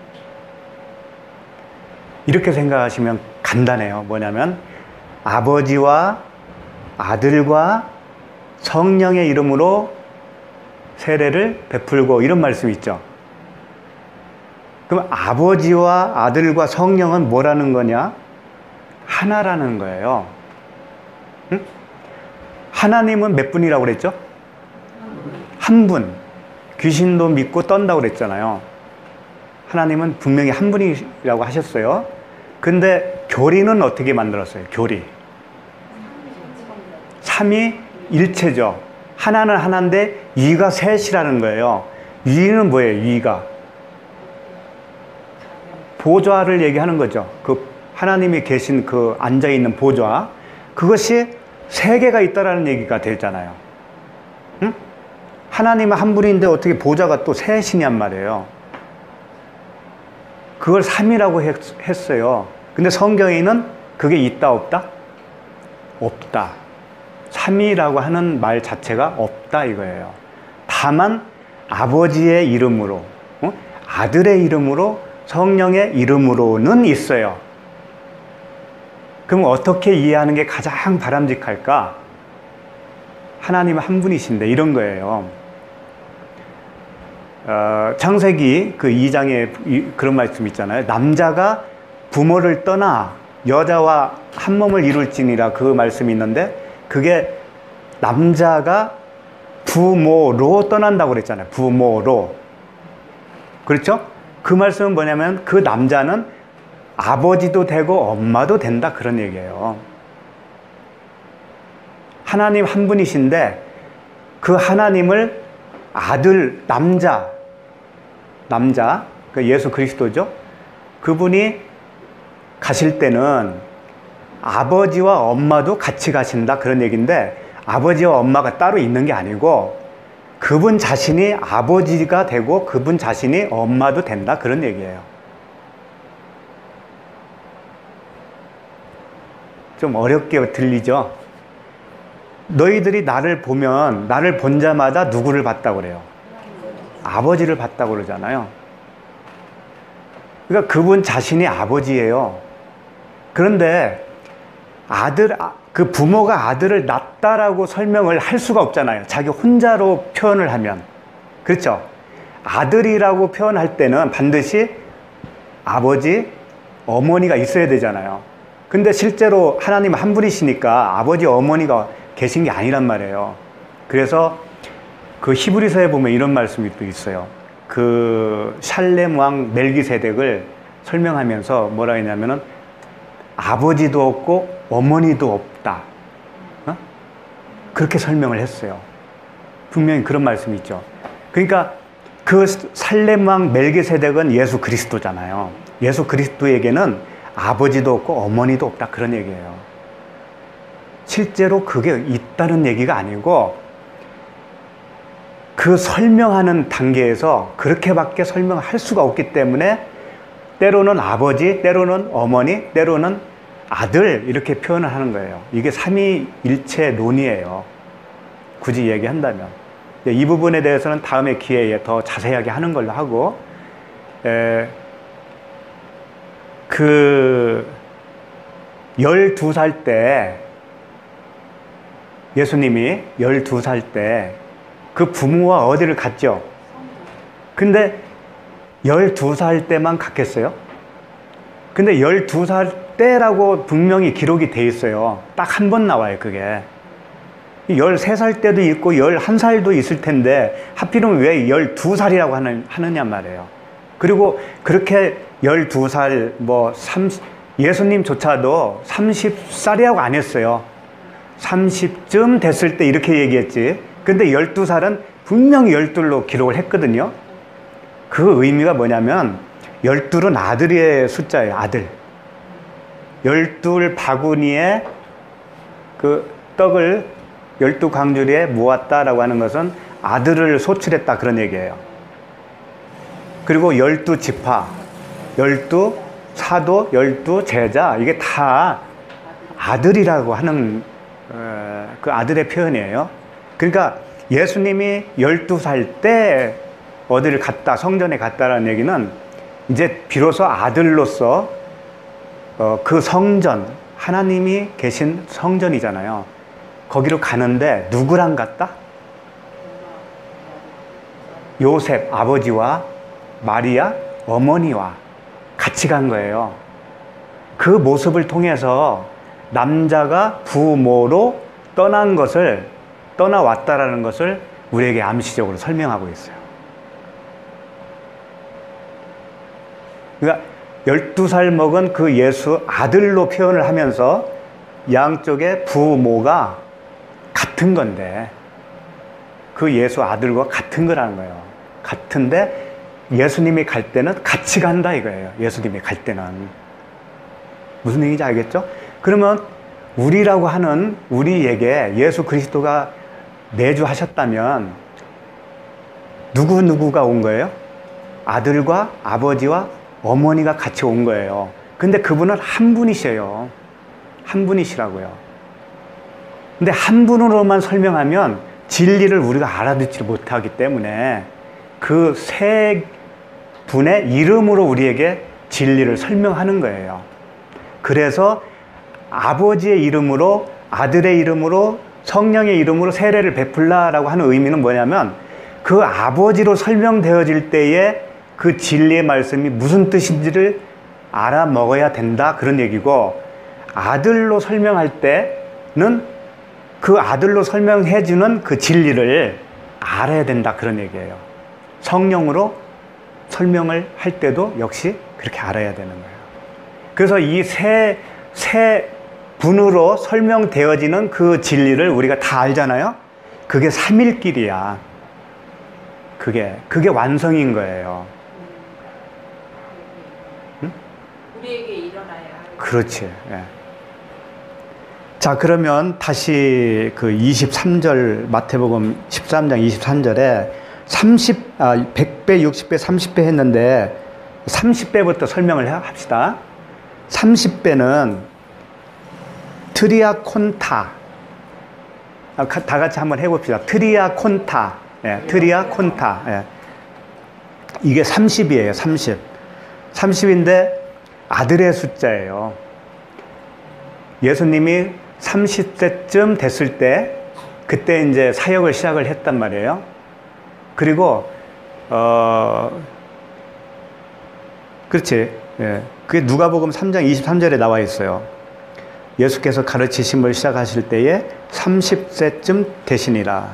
이렇게 생각하시면 간단해요. 뭐냐면 아버지와 아들과 성령의 이름으로 세례를 베풀고, 이런 말씀이 있죠. 그럼 아버지와 아들과 성령은 뭐라는 거냐? 하나라는 거예요. 응? 하나님은 몇 분이라고 그랬죠? 한 분. 귀신도 믿고 떤다고 그랬잖아요. 하나님은 분명히 한 분이라고 하셨어요. 근데 교리는 어떻게 만들었어요? 교리. 삼위일체죠. 하나는 하나인데 위가 셋이라는 거예요. 위는 뭐예요? 위가 보좌를 얘기하는 거죠. 그 하나님이 계신 그 앉아있는 보좌, 그것이 세 개가 있다라는 얘기가 되잖아요. 응? 하나님은 한 분인데 어떻게 보좌가 또 셋이냔 말이에요. 그걸 삼이라고 했어요. 근데 성경에는 그게 있다 없다? 없다. 삼위라고 하는 말 자체가 없다 이거예요. 다만 아버지의 이름으로, 어? 아들의 이름으로, 성령의 이름으로는 있어요. 그럼 어떻게 이해하는 게 가장 바람직할까? 하나님은 한 분이신데, 이런 거예요. 어, 창세기 그 이 장에 그런 말씀 있잖아요. 남자가 부모를 떠나 여자와 한 몸을 이룰지니라, 그 말씀이 있는데 그게 남자가 부모로 떠난다고 그랬잖아요. 부모로. 그렇죠? 그 말씀은 뭐냐면 그 남자는 아버지도 되고 엄마도 된다, 그런 얘기예요. 하나님 한 분이신데 그 하나님을 아들, 남자, 남자, 그 예수 그리스도죠. 그분이 가실 때는 아버지와 엄마도 같이 가신다, 그런 얘기인데 아버지와 엄마가 따로 있는 게 아니고 그분 자신이 아버지가 되고 그분 자신이 엄마도 된다, 그런 얘기예요. 좀 어렵게 들리죠? 너희들이 나를 보면 나를 본 자마다 누구를 봤다고 그래요? 아버지를 봤다고 그러잖아요. 그러니까 그분 자신이 아버지예요. 그런데 아들, 그 부모가 아들을 낳았다라고 설명을 할 수가 없잖아요. 자기 혼자로 표현을 하면. 그렇죠? 아들이라고 표현할 때는 반드시 아버지, 어머니가 있어야 되잖아요. 근데 실제로 하나님 한 분이시니까 아버지, 어머니가 계신 게 아니란 말이에요. 그래서 그 히브리서에 보면 이런 말씀이 또 있어요. 그 샬렘 왕 멜기세덱을 설명하면서 뭐라 했냐면은 아버지도 없고 어머니도 없다. 어? 그렇게 설명을 했어요. 분명히 그런 말씀이 있죠. 그러니까 그 살렘 왕 멜기세덱은 예수 그리스도잖아요. 예수 그리스도에게는 아버지도 없고 어머니도 없다. 그런 얘기예요. 실제로 그게 있다는 얘기가 아니고 그 설명하는 단계에서 그렇게밖에 설명할 수가 없기 때문에 때로는 아버지, 때로는 어머니, 때로는 아들 이렇게 표현을 하는 거예요. 이게 삼위일체 논이에요. 굳이 얘기한다면. 이 부분에 대해서는 다음에 기회에 더 자세하게 하는 걸로 하고, 에, 그 열두 살 때 예수님이 열두 살 때 그 부모와 어디를 갔죠? 근데 열두 살 때만 갔겠어요? 근데 열두 살 때라고 분명히 기록이 돼 있어요. 딱 한 번 나와요, 그게. 열세 살 때도 있고 열한 살도 있을 텐데 하필이면 왜 열두 살이라고 하는, 하느냐 말이에요. 그리고 그렇게 열두 살, 뭐 삼십, 예수님조차도 서른 살이라고 안 했어요. 삼십쯤 됐을 때 이렇게 얘기했지. 근데 열두 살은 분명히 열둘로 기록을 했거든요. 그 의미가 뭐냐면 열둘은 아들의 숫자예요. 아들. 열둘 바구니에 그 떡을 열두 광주리에 모았다라고 하는 것은 아들을 소출했다 그런 얘기예요. 그리고 열두 지파, 열두 사도, 열두 제자 이게 다 아들이라고 하는 어, 그 아들의 표현이에요. 그러니까 예수님이 열두 살 때 어디를 갔다, 성전에 갔다라는 얘기는 이제 비로소 아들로서 어, 그 성전, 하나님이 계신 성전이잖아요. 거기로 가는데 누구랑 갔다? 요셉 아버지와 마리아 어머니와 같이 간 거예요. 그 모습을 통해서 남자가 부모로 떠난 것을, 떠나왔다라는 것을 우리에게 암시적으로 설명하고 있어요. 그러니까 열두 살 먹은 그 예수 아들로 표현을 하면서 양쪽의 부모가 같은 건데 그 예수 아들과 같은 거라는 거예요. 같은데 예수님이 갈 때는 같이 간다 이거예요. 예수님이 갈 때는. 무슨 얘기인지 알겠죠? 그러면 우리라고 하는 우리에게 예수 그리스도가 내주하셨다면 누구누구가 온 거예요? 아들과 아버지와 어머니가 같이 온 거예요. 근데 그분은 한 분이셔요. 한 분이시라고요. 근데 한 분으로만 설명하면 진리를 우리가 알아듣지 못하기 때문에 그 세 분의 이름으로 우리에게 진리를 설명하는 거예요. 그래서 아버지의 이름으로, 아들의 이름으로, 성령의 이름으로 세례를 베풀라라고 하는 의미는 뭐냐면 그 아버지로 설명되어질 때에 그 진리의 말씀이 무슨 뜻인지를 알아먹어야 된다 그런 얘기고, 아들로 설명할 때는 그 아들로 설명해주는 그 진리를 알아야 된다 그런 얘기예요. 성령으로 설명을 할 때도 역시 그렇게 알아야 되는 거예요. 그래서 이 세, 세 분으로 설명되어지는 그 진리를 우리가 다 알잖아요. 그게 삼일길이야. 그게 그게 완성인 거예요. 응? 우리에게 일어나야 할. 그렇지. 예. 자, 그러면 다시 그 이십삼 절 마태복음 십삼 장 이십삼 절에 삼십, 아, 백 배, 육십 배, 삼십 배 했는데 삼십 배부터 설명을 합시다. 삼십 배는 트리아콘타, 아, 다 같이 한번 해봅시다. 트리아 콘타. 예, 트리아 콘타. 예. 이게 삼십이에요. 삼십. 삼십인데 아들의 숫자예요. 예수님이 삼십 세쯤 됐을 때 그때 이제 사역을 시작을 했단 말이에요. 그리고 어 그렇지. 예. 그게 누가복음 삼 장 이십삼 절에 나와 있어요. 예수께서 가르치심을 시작하실 때에 삼십 세쯤 되시니라.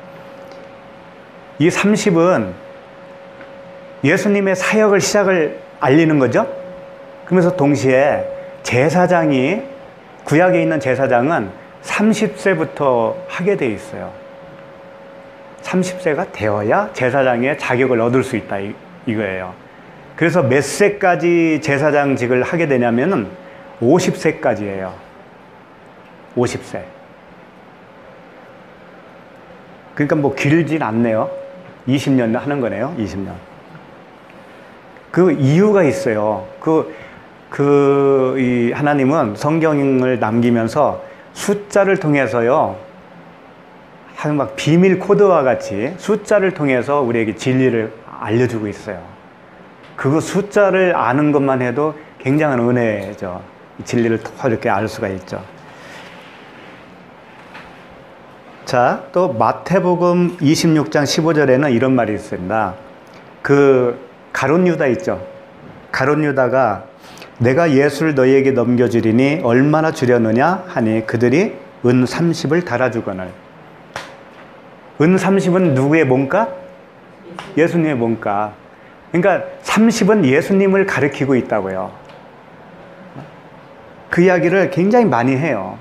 이 삼십은 예수님의 사역을 시작을 알리는 거죠. 그러면서 동시에 제사장이, 구약에 있는 제사장은 삼십 세부터 하게 돼 있어요. 삼십 세가 되어야 제사장의 자격을 얻을 수 있다, 이, 이거예요. 그래서 몇 세까지 제사장직을 하게 되냐면은 오십 세까지예요. 오십 세. 그러니까 뭐 길진 않네요. 이십 년 하는 거네요. 이십 년. 그 이유가 있어요. 그, 그, 이 하나님은 성경을 남기면서 숫자를 통해서요, 한 막 비밀 코드와 같이 숫자를 통해서 우리에게 진리를 알려주고 있어요. 그 숫자를 아는 것만 해도 굉장한 은혜죠. 진리를 더 이렇게 알 수가 있죠. 자, 또 마태복음 이십육 장 십오 절에는 이런 말이 있습니다. 그 가룟 유다 있죠. 가룟 유다가 내가 예수를 너희에게 넘겨주리니 얼마나 주려느냐 하니 그들이 은 삼십을 달아주거늘. 은 삼십은 누구의 몸값? 예수님의 몸값. 그러니까 삼십은 예수님을 가리키고 있다고요. 그 이야기를 굉장히 많이 해요.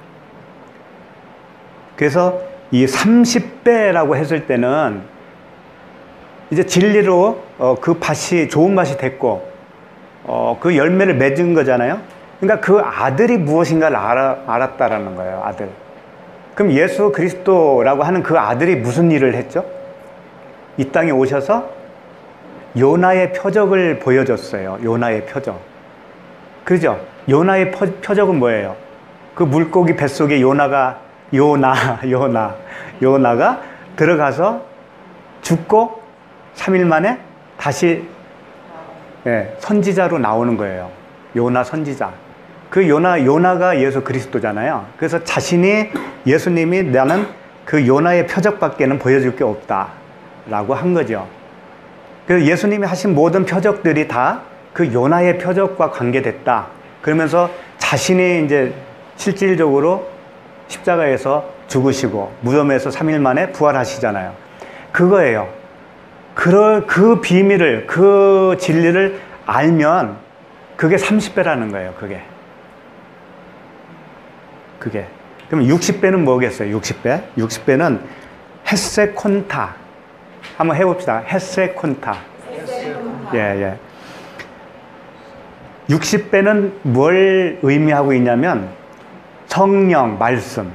그래서 이 삼십 배라고 했을 때는 이제 진리로 어, 그 밭이 좋은 밭이 됐고 어, 그 열매를 맺은 거잖아요. 그러니까 그 아들이 무엇인가를 알아, 알았다라는 거예요. 아들. 그럼 예수 그리스도라고 하는 그 아들이 무슨 일을 했죠? 이 땅에 오셔서 요나의 표적을 보여줬어요. 요나의 표적. 그죠? 요나의 표, 표적은 뭐예요? 그 물고기 뱃속에 요나가 요나 요나 요나가 들어가서 죽고 삼 일 만에 다시 예, 선지자로 나오는 거예요. 요나 선지자. 그 요나 요나가 예수 그리스도잖아요. 그래서 자신이 예수님이 나는 그 요나의 표적밖에는 보여줄 게 없다라고 한 거죠. 그래서 예수님이 하신 모든 표적들이 다 그 요나의 표적과 관계됐다. 그러면서 자신이 이제 실질적으로 십자가에서 죽으시고 무덤에서 삼 일 만에 부활하시잖아요. 그거예요. 그, 그 비밀을, 그 진리를 알면 그게 삼십 배라는 거예요. 그게. 그게. 그럼 육십 배는 뭐겠어요? 육십 배? 육십 배는 헤세콘타. 한번 해봅시다. 헤세콘타. 예, 예. 육십 배는 뭘 의미하고 있냐면 성령, 말씀.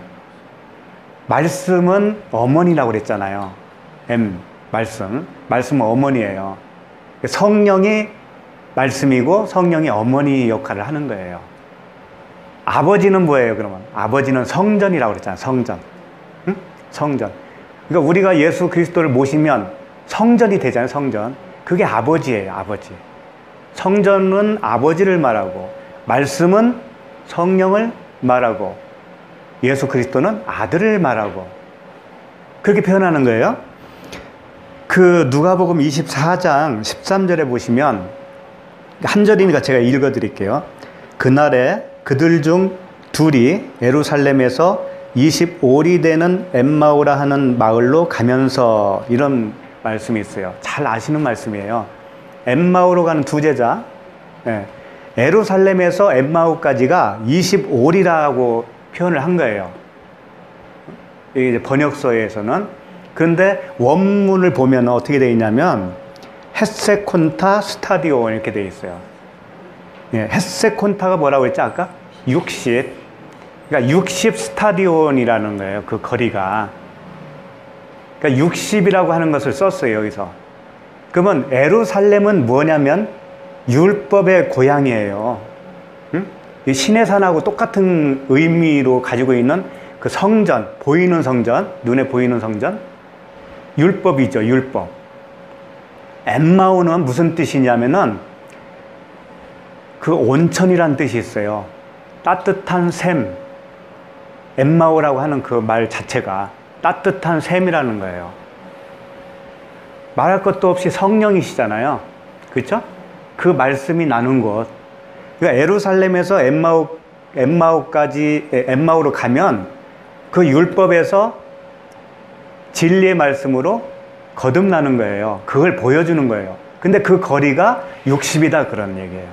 말씀은 어머니라고 그랬잖아요. M, 말씀. 말씀은 어머니예요. 성령이 말씀이고 성령이 어머니 역할을 하는 거예요. 아버지는 뭐예요, 그러면? 아버지는 성전이라고 그랬잖아요. 성전. 응? 성전. 그러니까 우리가 예수 그리스도를 모시면 성전이 되잖아요. 성전. 그게 아버지예요. 아버지. 성전은 아버지를 말하고 말씀은 성령을 말하고 예수 그리스도는 아들을 말하고 그렇게 표현하는 거예요. 그 누가복음 이십사 장 십삼 절에 보시면 한 절이니까 제가 읽어 드릴게요. 그날에 그들 중 둘이 예루살렘에서 이십오 리 되는 엠마오라 하는 마을로 가면서 이런 말씀이 있어요. 잘 아시는 말씀이에요. 엠마오로 가는 두 제자. 예. 예루살렘에서 엠마오까지가 이십오 리라고 표현을 한 거예요. 이제 번역서에서는. 그런데 원문을 보면 어떻게 되어 있냐면 헤세콘타 스타디오 이렇게 되어 있어요. 예, 헤세콘타가 뭐라고 했죠 아까? 육십. 그러니까 육십 스타디온이라는 거예요. 그 거리가. 그러니까 육십이라고 하는 것을 썼어요. 여기서. 그러면 예루살렘은 뭐냐면 율법의 고향이에요. 응? 이 시내산하고 똑같은 의미로 가지고 있는 그 성전, 보이는 성전, 눈에 보이는 성전, 율법이죠, 율법. 엠마오는 무슨 뜻이냐면은 그 온천이란 뜻이 있어요. 따뜻한 샘. 엠마오라고 하는 그 말 자체가 따뜻한 샘이라는 거예요. 말할 것도 없이 성령이시잖아요. 그렇죠? 그 말씀이 나눈 곳. 그러니까 예루살렘에서 엠마오, 엠마오까지, 엠마오로 가면 그 율법에서 진리의 말씀으로 거듭나는 거예요. 그걸 보여주는 거예요. 근데 그 거리가 육십이다 그런 얘기예요.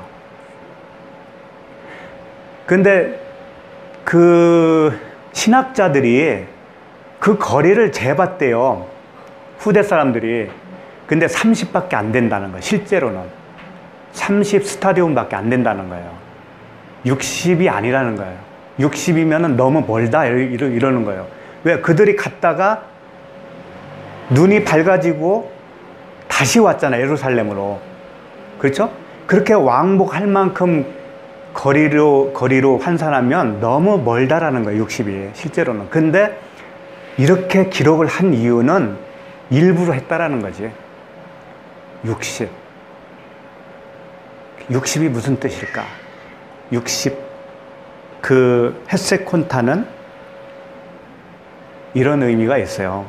근데 그 신학자들이 그 거리를 재봤대요. 후대 사람들이. 근데 삼십밖에 안 된다는 거예요. 실제로는. 삼십 스타디움밖에 안 된다는 거예요. 육십이 아니라는 거예요. 육십이면 너무 멀다 이러는 거예요. 왜? 그들이 갔다가 눈이 밝아지고 다시 왔잖아요. 예루살렘으로. 그렇죠? 그렇게 왕복할 만큼 거리로, 거리로 환산하면 너무 멀다라는 거예요. 육십이. 실제로는. 근데 이렇게 기록을 한 이유는 일부러 했다라는 거지. 육십. 육십이 무슨 뜻일까? 육십. 그 헤세콘타는 이런 의미가 있어요.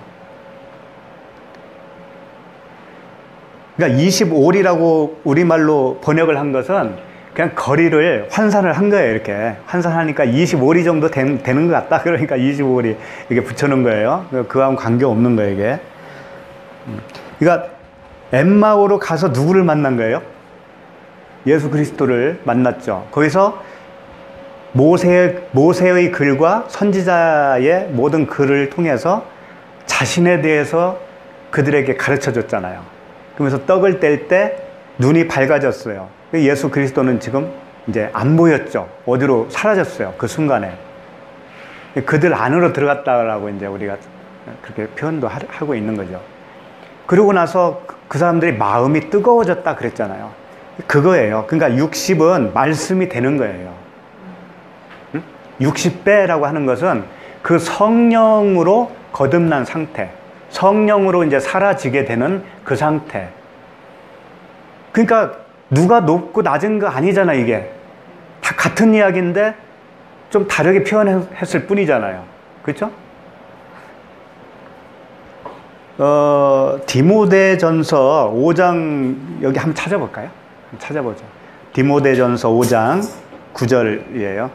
그러니까 이십오리라고 우리말로 번역을 한 것은 그냥 거리를 환산을 한 거예요. 이렇게 환산하니까 이십오리 정도 된, 되는 것 같다. 그러니까 이십오리 이렇게 붙여놓은 거예요. 그거하고 관계없는 거예요, 이게. 그러니까 엠마오로 가서 누구를 만난 거예요? 예수 그리스도를 만났죠. 거기서 모세, 모세의 글과 선지자의 모든 글을 통해서 자신에 대해서 그들에게 가르쳐 줬잖아요. 그러면서 떡을 뗄 때 눈이 밝아졌어요. 예수 그리스도는 지금 이제 안 보였죠. 어디로 사라졌어요. 그 순간에. 그들 안으로 들어갔다라고 이제 우리가 그렇게 표현도 하고 있는 거죠. 그러고 나서 그 사람들이 마음이 뜨거워졌다 그랬잖아요. 그거예요. 그러니까 육십은 말씀이 되는 거예요. 육십 배라고 하는 것은 그 성령으로 거듭난 상태, 성령으로 이제 사라지게 되는 그 상태. 그러니까 누가 높고 낮은 거 아니잖아, 이게. 다 같은 이야기인데 좀 다르게 표현했을 뿐이잖아요. 그렇죠? 어, 디모데전서 오 장 여기 한번 찾아볼까요? 한번 찾아보죠. 디모데전서 오 장 구 절이에요.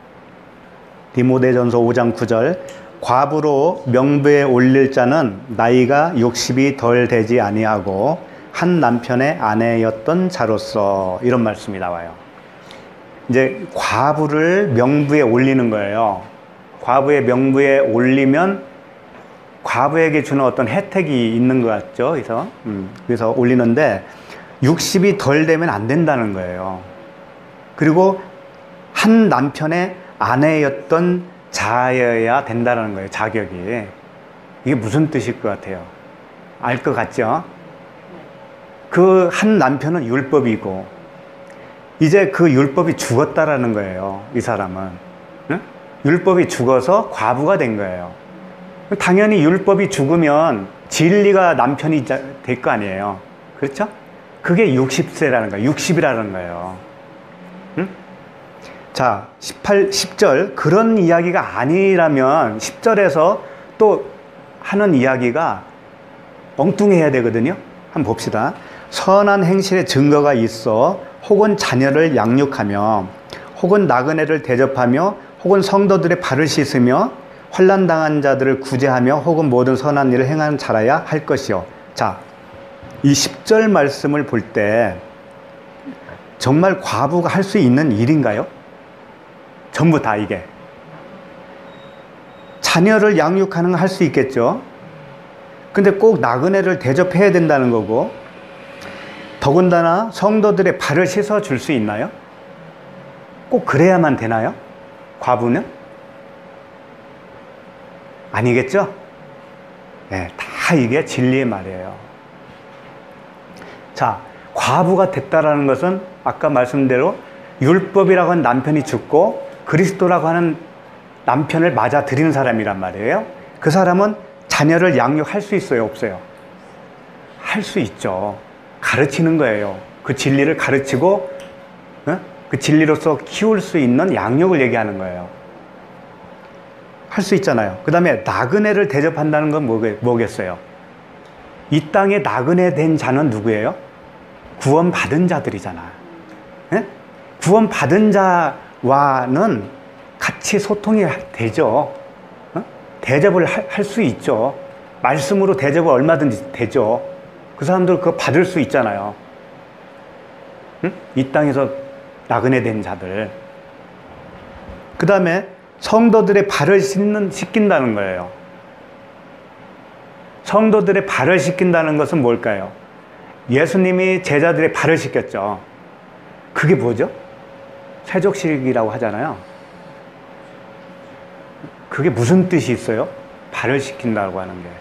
디모데전서 오 장 구 절. 과부로 명부에 올릴 자는 나이가 육십이 덜 되지 아니하고 한 남편의 아내였던 자로서, 이런 말씀이 나와요. 이제 과부를 명부에 올리는 거예요. 과부의 명부에 올리면 과부에게 주는 어떤 혜택이 있는 것 같죠. 그래서 음, 그래서 올리는데 육십이 덜 되면 안 된다는 거예요. 그리고 한 남편의 아내였던 자여야 된다는 거예요. 자격이. 이게 무슨 뜻일 것 같아요? 알 것 같죠? 그 한 남편은 율법이고 이제 그 율법이 죽었다라는 거예요. 이 사람은. 응? 율법이 죽어서 과부가 된 거예요. 당연히 율법이 죽으면 진리가 남편이 될 거 아니에요. 그렇죠? 그게 육십 세라는 거예요. 육십이라는 거예요. 응? 자, 십팔, 십 절. 그런 이야기가 아니라면 십 절에서 또 하는 이야기가 엉뚱해야 되거든요. 한번 봅시다. 선한 행실의 증거가 있어 혹은 자녀를 양육하며 혹은 나그네를 대접하며 혹은 성도들의 발을 씻으며 환난당한 자들을 구제하며 혹은 모든 선한 일을 행하는 자라야 할 것이요. 자, 이 십 절 말씀을 볼 때 정말 과부가 할 수 있는 일인가요? 전부 다 이게. 자녀를 양육하는 거 할 수 있겠죠. 근데 꼭 나그네를 대접해야 된다는 거고, 더군다나 성도들의 발을 씻어 줄 수 있나요? 꼭 그래야만 되나요? 과부는? 아니겠죠? 네, 다 이게 진리의 말이에요. 자, 과부가 됐다라는 것은 아까 말씀대로 율법이라고 하는 남편이 죽고 그리스도라고 하는 남편을 맞아들이는 사람이란 말이에요. 그 사람은 자녀를 양육할 수 있어요, 없어요? 할 수 있죠. 가르치는 거예요. 그 진리를 가르치고 어? 그 진리로서 키울 수 있는 양육을 얘기하는 거예요. 할 수 있잖아요. 그 다음에 나그네를 대접한다는 건 뭐겠어요? 이 땅에 나그네 된 자는 누구예요? 구원받은 자들이잖아. 예? 구원받은 자와는 같이 소통이 되죠. 어? 대접을 할 수 있죠. 말씀으로 대접을 얼마든지 되죠. 그 사람들 그거 받을 수 있잖아요. 응? 이 땅에서 나그네 된 자들. 그 다음에 성도들의 발을 씻는, 씻긴다는 거예요. 성도들의 발을 씻긴다는 것은 뭘까요? 예수님이 제자들의 발을 씻겼죠. 그게 뭐죠? 세족식이라고 하잖아요. 그게 무슨 뜻이 있어요? 발을 씻긴다고 하는 게.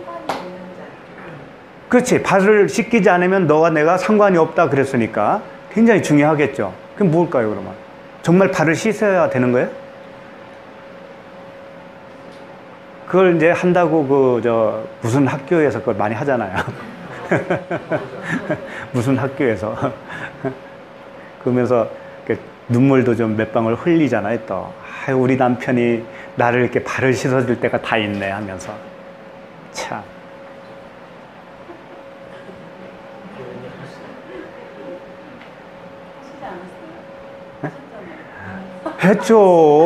그렇지. 발을 씻기지 않으면 너와 내가 상관이 없다 그랬으니까 굉장히 중요하겠죠. 그럼 뭘까요, 그러면? 정말 발을 씻어야 되는 거예요? 그걸 이제 한다고 그, 저, 무슨 학교에서 그걸 많이 하잖아요. 무슨 학교에서. 그러면서 눈물도 좀 몇 방울 흘리잖아요, 또. 아유, 우리 남편이 나를 이렇게 발을 씻어줄 때가 다 있네 하면서. 참. 했죠.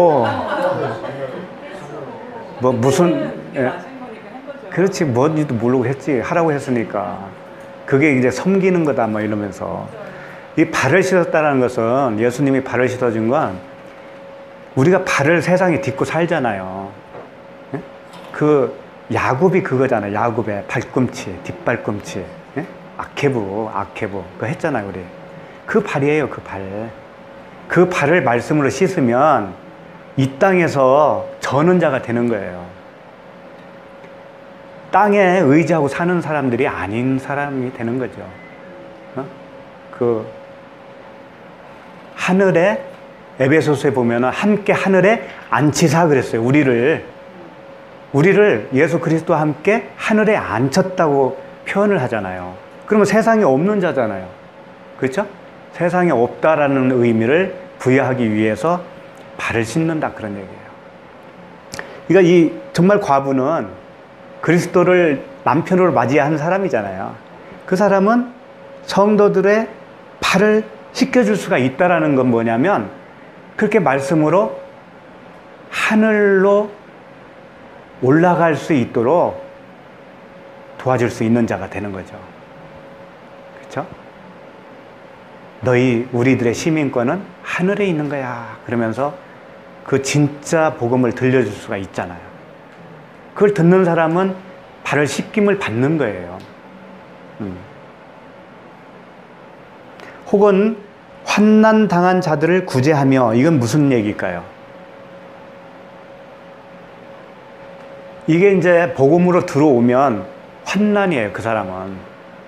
뭐 무슨 예. 그렇지 뭔지도 모르고 했지. 하라고 했으니까. 그게 이제 섬기는 거다 뭐 이러면서. 이 발을 씻었다는 것은 예수님이 발을 씻어준 건 우리가 발을 세상에 딛고 살잖아요. 예? 그 야곱이 그거잖아요. 야곱의 발꿈치, 뒷발꿈치. 예? 아케부, 아케부 그거 했잖아요, 우리. 그 발이에요, 그 발. 그 발을 말씀으로 씻으면 이 땅에서 저는 자가 되는 거예요. 땅에 의지하고 사는 사람들이 아닌 사람이 되는 거죠. 어? 그 하늘에 에베소서에 보면은 함께 하늘에 앉히사 그랬어요. 우리를 우리를 예수 그리스도와 함께 하늘에 앉혔다고 표현을 하잖아요. 그러면 세상에 없는 자잖아요. 그렇죠? 세상에 없다라는 의미를 부여하기 위해서 발을 씻는다 그런 얘기예요. 그러니까 이 정말 과부는 그리스도를 남편으로 맞이한 사람이잖아요. 그 사람은 성도들의 발을 씻겨줄 수가 있다라는 건 뭐냐면 그렇게 말씀으로 하늘로 올라갈 수 있도록 도와줄 수 있는 자가 되는 거죠. 그렇죠? 너희 우리들의 시민권은 하늘에 있는 거야. 그러면서 그 진짜 복음을 들려줄 수가 있잖아요. 그걸 듣는 사람은 발을 씻김을 받는 거예요. 음. 혹은 환난 당한 자들을 구제하며, 이건 무슨 얘기일까요? 이게 이제 복음으로 들어오면 환난이에요. 그 사람은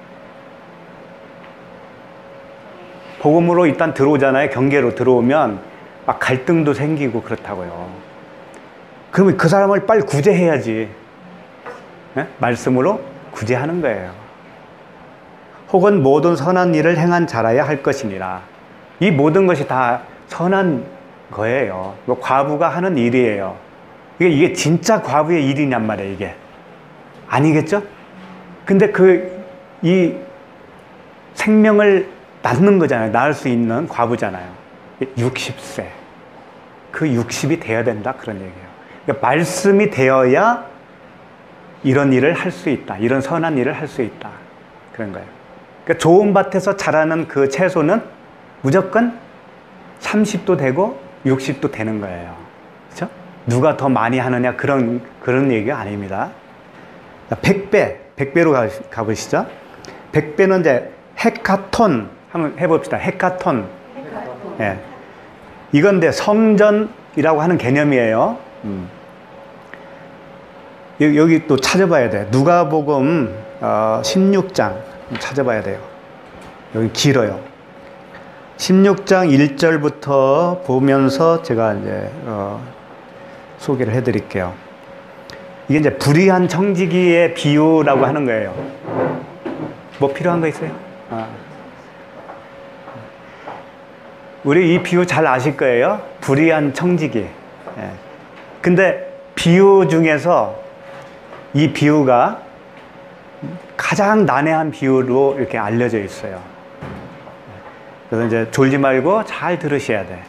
복음으로 일단 들어오잖아요. 경계로 들어오면 막 갈등도 생기고 그렇다고요. 그러면 그 사람을 빨리 구제해야지. 네? 말씀으로 구제하는 거예요. 혹은 모든 선한 일을 행한 자라야 할 것이니라. 이 모든 것이 다 선한 거예요. 과부가 하는 일이에요. 이게, 이게 진짜 과부의 일이냔 말이에요, 이게. 아니겠죠? 근데 그, 이 생명을 낳는 거잖아요. 낳을 수 있는 과부잖아요. 육십 세. 그 육십이 되어야 된다. 그런 얘기예요. 그러니까 말씀이 되어야 이런 일을 할 수 있다. 이런 선한 일을 할 수 있다. 그런 거예요. 그러니까 좋은 밭에서 자라는 그 채소는 무조건 삼십도 되고 육십도 되는 거예요. 그렇죠? 누가 더 많이 하느냐 그런 그런 얘기가 아닙니다. 백 배, 백 배로 가, 가보시죠. 백 배는 이제 헤카톤 한번 해봅시다. 헤카톤. 헤카톤. 예. 이건 이제 성전이라고 하는 개념이에요. 음. 여기, 여기 또 찾아봐야 돼. 누가복음 어, 십육 장 찾아봐야 돼요. 여기 길어요. 십육 장 일 절부터 보면서 제가 이제 어, 소개를 해드릴게요. 이게 이제 불의한 청지기의 비유라고 하는 거예요. 뭐 필요한 거 있어요? 아. 우리 이 비유 잘 아실 거예요. 불의한 청지기. 예. 근데 비유 중에서 이 비유가 가장 난해한 비유로 이렇게 알려져 있어요. 그래서 이제 졸지 말고 잘 들으셔야 돼.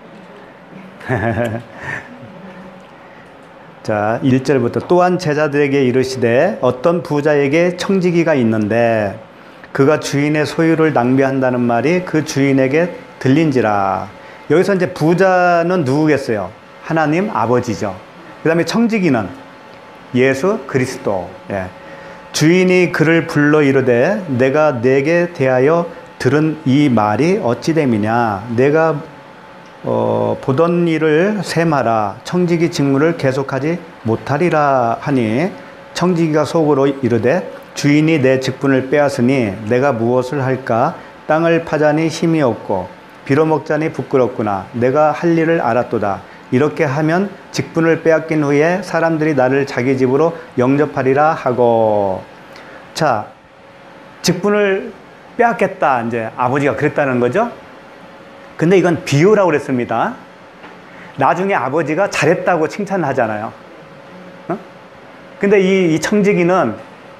자, 일 절부터 또한 제자들에게 이르시되 어떤 부자에게 청지기가 있는데 그가 주인의 소유를 낭비한다는 말이 그 주인에게 들린지라. 여기서 이제 부자는 누구겠어요? 하나님 아버지죠. 그 다음에 청지기는 예수 그리스도. 예. 주인이 그를 불러 이르되 내가 내게 대하여 들은 이 말이 어찌 됨이냐. 내가 어, 보던 일을 셈하라. 청지기 직무를 계속하지 못하리라 하니 청지기가 속으로 이르되 주인이 내 직분을 빼앗으니 내가 무엇을 할까? 땅을 파자니 힘이 없고 빌어먹자니 부끄럽구나. 내가 할 일을 알았도다. 이렇게 하면 직분을 빼앗긴 후에 사람들이 나를 자기 집으로 영접하리라 하고. 자, 직분을 빼앗겠다. 이제 아버지가 그랬다는 거죠. 근데 이건 비유라고 그랬습니다. 나중에 아버지가 잘했다고 칭찬하잖아요. 어? 근데 이, 이 청지기는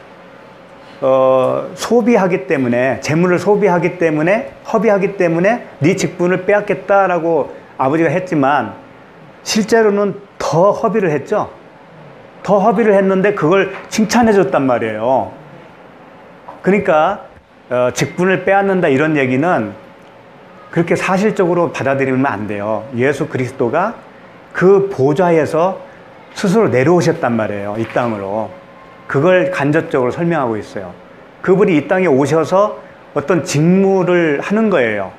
어, 소비하기 때문에, 재물을 소비하기 때문에, 허비하기 때문에 네 직분을 빼앗겠다라고 아버지가 했지만 실제로는 더 허비를 했죠. 더 허비를 했는데 그걸 칭찬해 줬단 말이에요. 그러니까 어, 직분을 빼앗는다 이런 얘기는 그렇게 사실적으로 받아들이면 안 돼요. 예수 그리스도가 그 보좌에서 스스로 내려오셨단 말이에요. 이 땅으로. 그걸 간접적으로 설명하고 있어요. 그분이 이 땅에 오셔서 어떤 직무를 하는 거예요.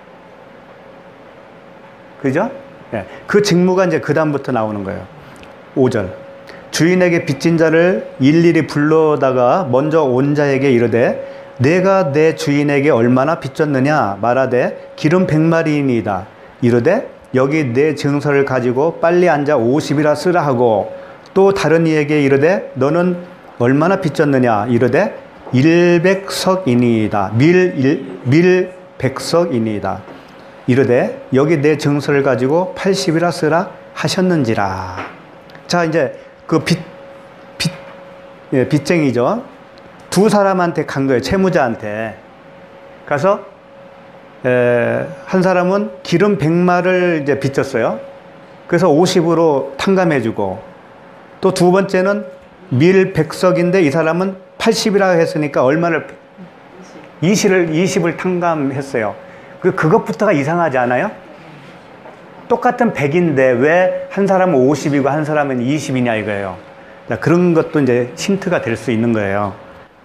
그죠? 네. 그 직무가 이제 그 다음부터 나오는 거예요. 오 절. 주인에게 빚진 자를 일일이 불러다가 먼저 온 자에게 이르되 내가 내 주인에게 얼마나 빚졌느냐 말하되 기름 백마리이니이다. 이르되 여기 내 증서를 가지고 빨리 앉아 오십이라 쓰라 하고 또 다른 이에게 이르되 너는 얼마나 빚졌느냐 이르되 일백석이니이다. 밀, 밀백석이니이다. 이르되 여기 내 증서를 가지고 팔십이라 쓰라 하셨는지라. 자, 이제 그 빚, 빚, 예, 빚쟁이죠. 두 사람한테 간 거예요. 채무자한테. 가서 에, 한 사람은 기름 백마를 이제 빚졌어요. 그래서 오십으로 탕감해주고 또 두 번째는 밀 백석인데 이 사람은 팔십이라 했으니까 얼마를 이십을 이십을 탕감했어요. 그 그것부터가 이상하지 않아요? 똑같은 백인데 왜 한 사람은 오십이고 한 사람은 이십이냐 이거예요. 자, 그런 것도 이제 힌트가 될 수 있는 거예요.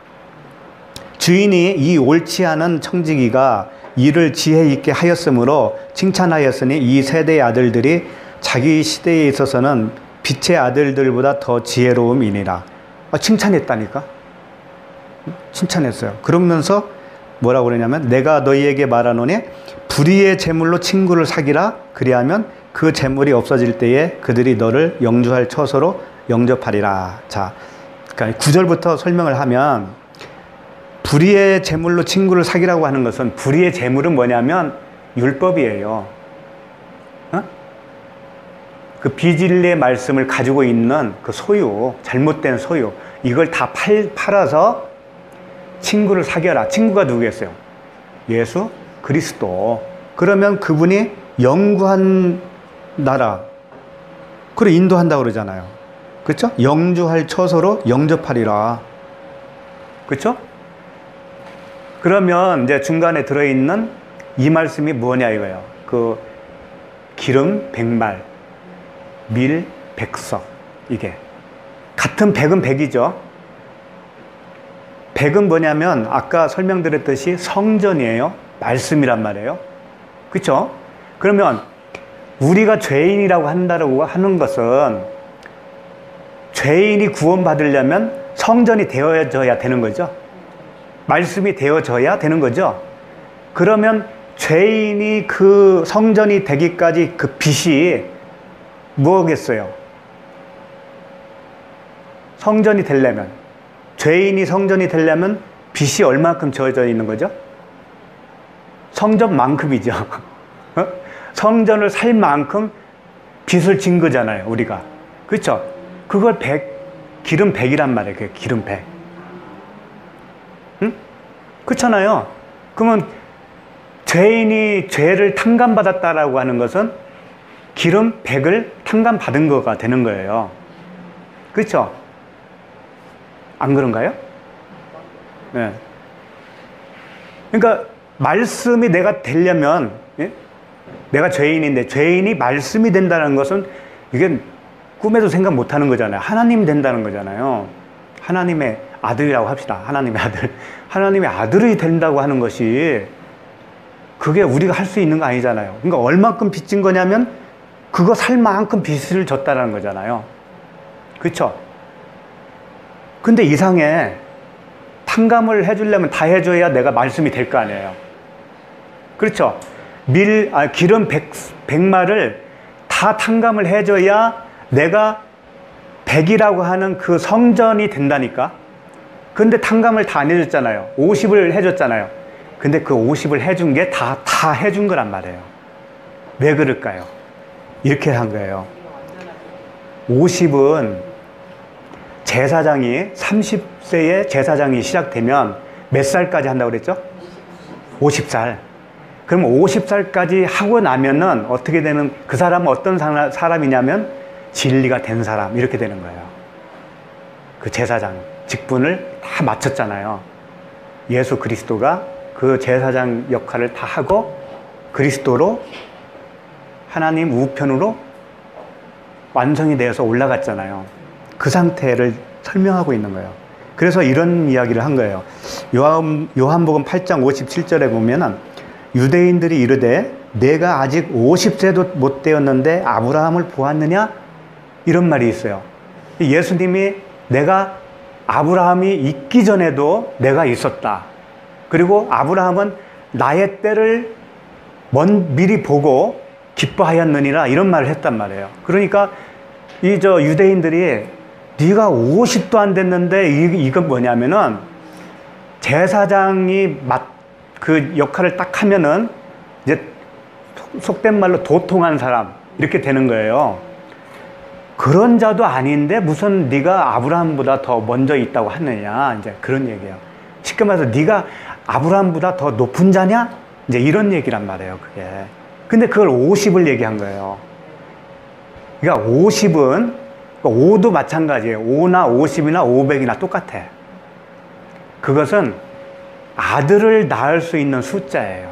주인이 이 옳지 않은 청지기가 일을 지혜 있게 하였으므로 칭찬하였으니 이 세대의 아들들이 자기 시대에 있어서는 빛의 아들들보다 더 지혜로움이니라. 아, 칭찬했다니까. 칭찬했어요. 그러면서 뭐라고 그러냐면 내가 너희에게 말하노니 불의의 재물로 친구를 사기라. 그리하면 그 재물이 없어질 때에 그들이 너를 영주할 처소로 영접하리라. 자, 그러니까 구 절부터 설명을 하면 불의의 재물로 친구를 사기라고 하는 것은 불의의 재물은 뭐냐면 율법이에요. 어? 그 비진리의 말씀을 가지고 있는 그 소유, 잘못된 소유, 이걸 다 팔, 팔아서 친구를 사겨라. 친구가 누구겠어요? 예수 그리스도. 그러면 그분이 영구한 나라, 그걸 인도한다고 그러잖아요. 그렇죠? 영주할 처소로 영접하리라. 그렇죠? 그러면 이제 중간에 들어있는 이 말씀이 뭐냐 이거예요. 그 기름 백말, 밀 백석. 이게 같은 백은 백이죠. 백은 뭐냐면 아까 설명드렸듯이 성전이에요. 말씀이란 말이에요. 그렇죠? 그러면 우리가 죄인이라고 한다고 하는 것은 죄인이 구원받으려면 성전이 되어져야 되는 거죠. 말씀이 되어져야 되는 거죠. 그러면 죄인이 그 성전이 되기까지 그 빚이 뭐겠어요? 성전이 되려면, 죄인이 성전이 되려면 빚이 얼마큼 져져 있는 거죠? 성전만큼이죠. 어? 성전을 살 만큼 빚을 진 거잖아요, 우리가. 그렇죠? 그걸 백, 기름 백이란 말이에요. 그 기름 백. 응? 그렇잖아요. 그러면 죄인이 죄를 탕감받았다라고 하는 것은 기름 백을 탕감받은 거가 되는 거예요. 그렇죠? 안 그런가요? 네. 그러니까 말씀이 내가 되려면, 예? 내가 죄인인데 죄인이 말씀이 된다는 것은 이게 꿈에도 생각 못 하는 거잖아요. 하나님 된다는 거잖아요. 하나님의 아들이라고 합시다. 하나님의 아들. 하나님의 아들이 된다고 하는 것이 그게 우리가 할 수 있는 거 아니잖아요. 그러니까 얼만큼 빚진 거냐면 그거 살 만큼 빚을 졌다는 거잖아요. 그렇죠? 근데 이상해. 탕감을 해주려면 다 해줘야 내가 말씀이 될 거 아니에요. 그렇죠? 밀, 아, 기름 백, 백마를 다 탕감을 해줘야 내가 백이라고 하는 그 성전이 된다니까? 근데 탕감을 다 안 해줬잖아요. 오십을 해줬잖아요. 근데 그 오십을 해준 게 다, 다 해준 거란 말이에요. 왜 그럴까요? 이렇게 한 거예요. 오십은 제사장이 삼십 세에 제사장이 시작되면 몇 살까지 한다고 그랬죠? 오십 살. 그럼 오십 살까지 하고 나면은 어떻게 되는, 그 사람은 어떤 사람이냐면 진리가 된 사람, 이렇게 되는 거예요. 그 제사장 직분을 다 마쳤잖아요. 예수 그리스도가 그 제사장 역할을 다 하고 그리스도로 하나님 우편으로 완성이 되어서 올라갔잖아요. 그 상태를 설명하고 있는 거예요. 그래서 이런 이야기를 한 거예요. 요한, 요한복음 팔 장 오십칠 절에 보면은 유대인들이 이르되 내가 아직 오십 세도 못 되었는데 아브라함을 보았느냐? 이런 말이 있어요. 예수님이 내가 아브라함이 있기 전에도 내가 있었다. 그리고 아브라함은 나의 때를 먼 미리 보고 기뻐하였느니라, 이런 말을 했단 말이에요. 그러니까 이 저 유대인들이 네가 오십도 안 됐는데 이, 이건 뭐냐면은 제사장이 맞 그 역할을 딱 하면은 이제 속된 말로 도통한 사람, 이렇게 되는 거예요. 그런 자도 아닌데 무슨 네가 아브라함보다 더 먼저 있다고 하느냐, 이제 그런 얘기예요. 쉽게 말해서 네가 아브라함보다 더 높은 자냐? 이제 이런 얘기란 말이에요, 그게. 근데 그걸 오십을 얘기한 거예요. 그러니까 오십은, 오도 마찬가지예요. 오나 오십이나 오백이나 똑같아. 그것은 아들을 낳을 수 있는 숫자예요.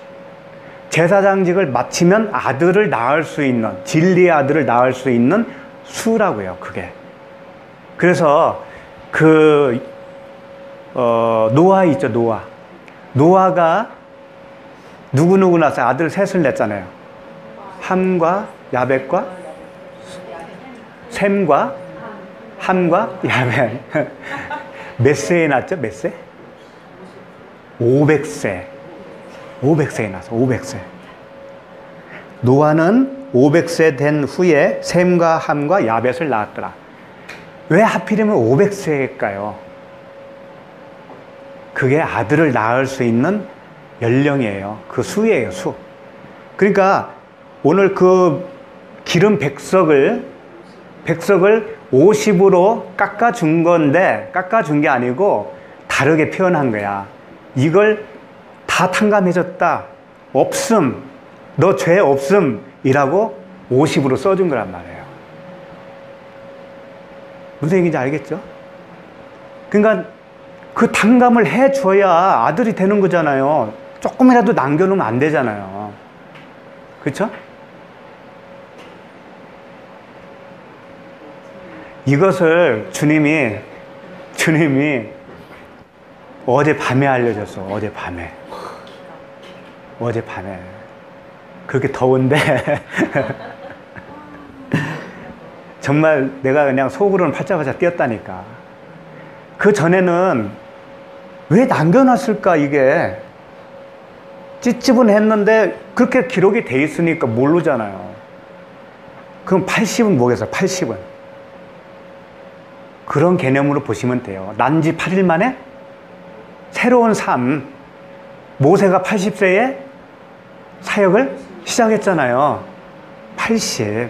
제사장직을 마치면 아들을 낳을 수 있는, 진리의 아들을 낳을 수 있는 수라고요, 그게. 그래서 그 어, 노아 있죠, 노아. 노아가 누구누구 낳았어요? 아들 셋을 냈잖아요. 함과 야벳과 셈과 함과 야벳. 몇 세에 낳았죠? 몇 세? 오백 세. 오백 세에 낳았어. 오백 세. 노아는 오백 세 된 후에 셈과 함과 야벳을 낳았더라. 왜 하필이면 오백 세일까요? 그게 아들을 낳을 수 있는 연령이에요. 그 수예요, 수. 그러니까 오늘 그 기름 백석을 백석을 오십으로 깎아준 건데, 깎아준 게 아니고 다르게 표현한 거야. 이걸 다 탕감해줬다. 없음. 너 죄 없음. 이라고 오십으로 써준 거란 말이에요. 무슨 얘기인지 알겠죠? 그러니까 그 탕감을 해줘야 아들이 되는 거잖아요. 조금이라도 남겨놓으면 안 되잖아요. 그렇죠? 이것을 주님이 주님이 어제 밤에 알려줬어. 어제 밤에. 어제 밤에. 그렇게 더운데 정말 내가 그냥 속으로는 팔짝팔짝 뛰었다니까. 그 전에는 왜 남겨놨을까, 이게. 찝찝은 했는데 그렇게 기록이 돼 있으니까 모르잖아요. 그럼 팔십은 뭐겠어요? 팔십은. 그런 개념으로 보시면 돼요. 난지 팔 일 만에 새로운 삶. 모세가 팔십 세에 사역을 시작했잖아요. 팔십.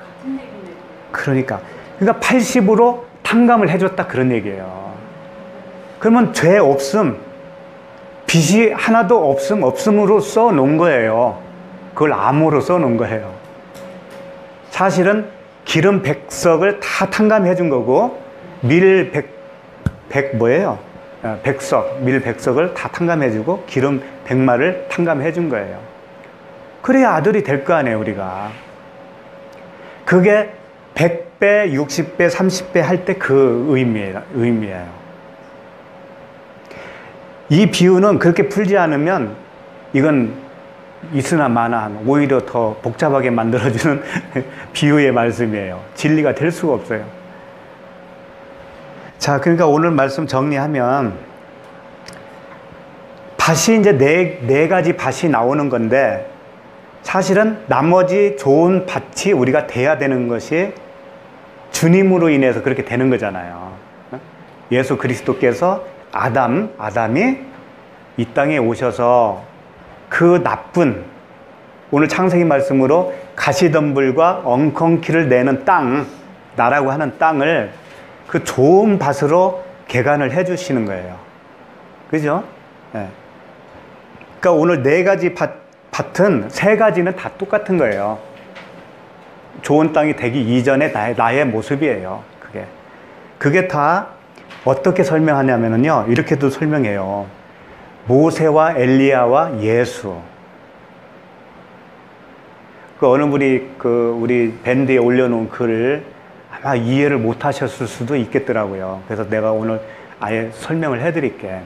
그러니까 그러니까 팔십으로 탕감을 해줬다 그런 얘기예요. 그러면 죄 없음, 빚이 하나도 없음, 없음으로 써놓은 거예요. 그걸 암호로 써놓은 거예요. 사실은 기름 백석을 다 탕감해 준 거고, 밀 백, 백 뭐예요? 백석, 밀 백석을 다 탕감해 주고 기름 백마를 탕감해 준 거예요. 그래야 아들이 될 거 아니에요, 우리가. 그게 백 배, 육십 배, 삼십 배 할 때 그 의미예요, 의미예요. 이 비유는 그렇게 풀지 않으면 이건 있으나 마나 오히려 더 복잡하게 만들어주는 비유의 말씀이에요. 진리가 될 수가 없어요. 자, 그러니까 오늘 말씀 정리하면 밭이 이제 네, 네 가지 밭이 나오는 건데, 사실은 나머지 좋은 밭이 우리가 돼야 되는 것이 주님으로 인해서 그렇게 되는 거잖아요. 예수 그리스도께서 아담, 아담이 이 땅에 오셔서 그 나쁜, 오늘 창세기 말씀으로 가시덤불과 엉겅퀴를 내는 땅, 나라고 하는 땅을 그 좋은 밭으로 개간을 해 주시는 거예요. 그죠? 네. 그러니까 오늘 네 가지 밭, 밭은 세 가지는 다 똑같은 거예요. 좋은 땅이 되기 이전의 나의, 나의 모습이에요. 그게. 그게 다 어떻게 설명하냐면요, 이렇게도 설명해요. 모세와 엘리야와 예수. 그 어느 분이 그 우리 밴드에 올려놓은 글을 아마 이해를 못 하셨을 수도 있겠더라고요. 그래서 내가 오늘 아예 설명을 해드릴게.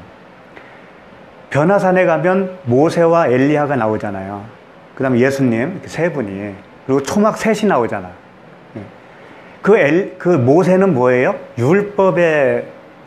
변화산에 가면 모세와 엘리야가 나오잖아요. 그 다음에 예수님, 이렇게 세 분이. 그리고 초막 셋이 나오잖아. 그, 엘, 그 모세는 뭐예요? 율법의,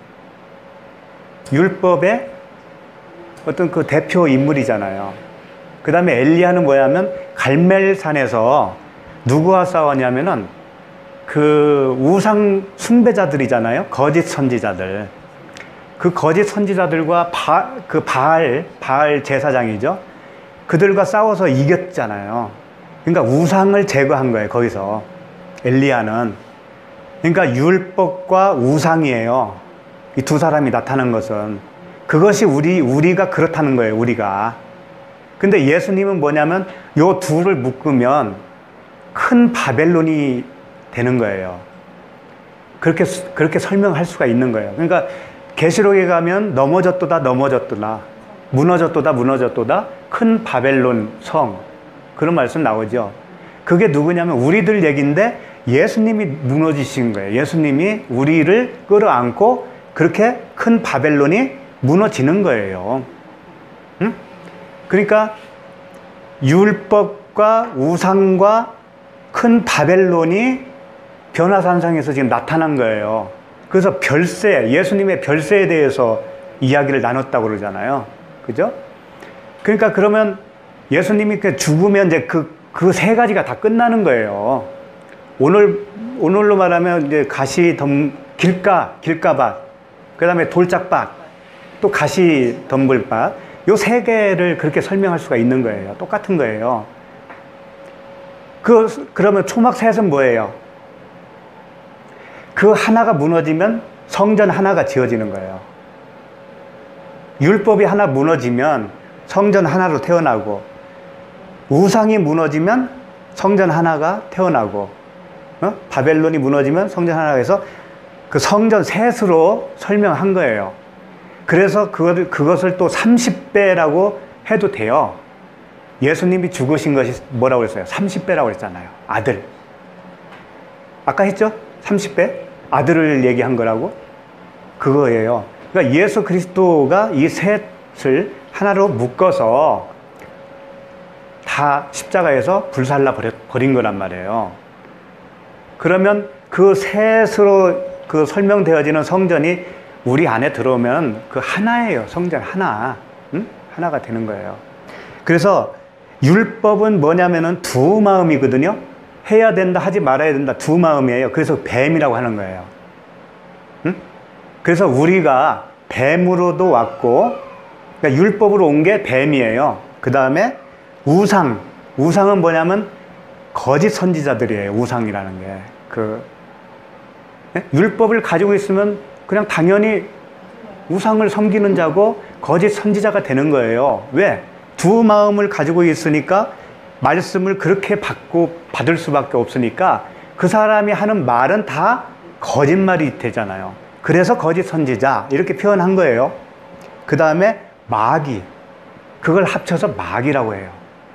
율법의 어떤 그 대표 인물이잖아요. 그 다음에 엘리야는 뭐냐면 갈멜산에서 누구와 싸웠냐면은 그 우상 숭배자들이잖아요. 거짓 선지자들. 그 거짓 선지자들과 바, 그 바알, 바알 제사장이죠. 그들과 싸워서 이겼잖아요. 그러니까 우상을 제거한 거예요, 거기서. 엘리야는. 그러니까 율법과 우상이에요. 이 두 사람이 나타난 것은. 그것이 우리, 우리가 그렇다는 거예요, 우리가. 근데 예수님은 뭐냐면 요 둘을 묶으면 큰 바벨론이 되는 거예요. 그렇게, 그렇게 설명할 수가 있는 거예요. 그러니까 계시록에 가면 넘어졌도다, 넘어졌도다, 무너졌도다, 무너졌도다, 큰 바벨론 성. 그런 말씀 나오죠. 그게 누구냐면 우리들 얘기인데 예수님이 무너지신 거예요. 예수님이 우리를 끌어안고 그렇게 큰 바벨론이 무너지는 거예요. 응? 그러니까 율법과 우상과 큰 바벨론이 변화산상에서 지금 나타난 거예요. 그래서 별세, 예수님의 별세에 대해서 이야기를 나눴다고 그러잖아요. 그죠? 그러니까 그러면 예수님이 죽으면 이제 그, 그 세 가지가 다 끝나는 거예요. 오늘, 오늘로 말하면 이제 가시 덤, 길가, 길가밭, 그 다음에 돌짝밭, 또 가시 덤불밭, 요 세 개를 그렇게 설명할 수가 있는 거예요. 똑같은 거예요. 그, 그러면 초막 셋은 뭐예요? 그 하나가 무너지면 성전 하나가 지어지는 거예요. 율법이 하나 무너지면 성전 하나로 태어나고, 우상이 무너지면 성전 하나가 태어나고, 어? 바벨론이 무너지면 성전 하나가 해서 그 성전 셋으로 설명한 거예요. 그래서 그것을, 그것을 또 삼십 배라고 해도 돼요. 예수님이 죽으신 것이 뭐라고 했어요? 삼십 배라고 했잖아요. 아들. 아까 했죠? 삼십 배? 아들을 얘기한 거라고? 그거예요. 그러니까 예수 그리스도가 이 셋을 하나로 묶어서 다 십자가에서 불살라 버린 거란 말이에요. 그러면 그 셋으로 그 설명되어지는 성전이 우리 안에 들어오면 그 하나예요. 성전 하나. 응? 하나가 되는 거예요. 그래서 율법은 뭐냐면은 두 마음이거든요. 해야 된다, 하지 말아야 된다. 두 마음이에요. 그래서 뱀이라고 하는 거예요. 응? 그래서 우리가 뱀으로도 왔고, 그러니까 율법으로 온 게 뱀이에요. 그 다음에 우상, 우상은 뭐냐면 거짓 선지자들이에요. 우상이라는 게. 그 네? 율법을 가지고 있으면 그냥 당연히 우상을 섬기는 자고 거짓 선지자가 되는 거예요. 왜? 두 마음을 가지고 있으니까 말씀을 그렇게 받고 받을 수밖에 없으니까 그 사람이 하는 말은 다 거짓말이 되잖아요. 그래서 거짓 선지자 이렇게 표현한 거예요. 그 다음에 마귀, 그걸 합쳐서 마귀라고 해요.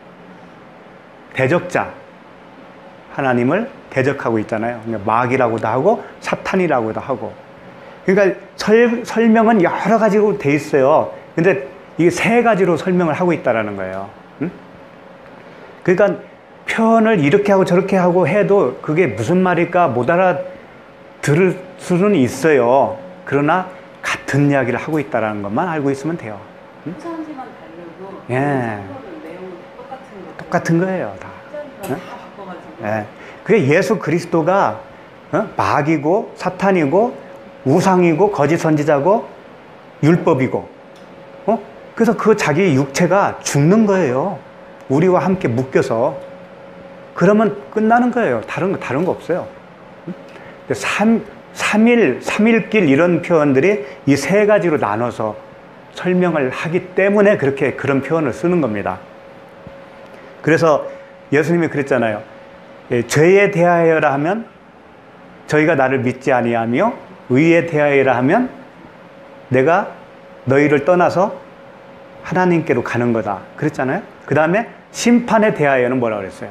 대적자, 하나님을 대적하고 있잖아요. 그러니까 마귀라고도 하고 사탄이라고도 하고. 그러니까 설, 설명은 여러 가지로 돼 있어요. 근데 이게 세 가지로 설명을 하고 있다는 거예요. 응? 그러니까 표현을 이렇게 하고 저렇게 하고 해도 그게 무슨 말일까 못 알아들을 수는 있어요. 그러나 같은 이야기를 하고 있다는 것만 알고 있으면 돼요. 응? 표현지만 다르고 예. 내용은 똑같은 거. 똑같은 거예요, 다. 응? 응? 다 바꿔가지고. 예. 그게 예수 그리스도가 어? 마귀고 사탄이고 우상이고 거짓 선지자고 율법이고, 어? 그래서 그 자기 육체가 죽는 거예요. 우리와 함께 묶여서. 그러면 끝나는 거예요. 다른 거 다른 거 없어요. 삼, 삼일, 삼일길 이런 표현들이 이 세 가지로 나눠서 설명을 하기 때문에 그렇게 그런 표현을 쓰는 겁니다. 그래서 예수님이 그랬잖아요. 예, 죄에 대하여라 하면 저희가 나를 믿지 아니하며 의에 대하여라 하면 내가 너희를 떠나서 하나님께로 가는 거다. 그랬잖아요. 그 다음에 심판에 대하여는 뭐라고 그랬어요?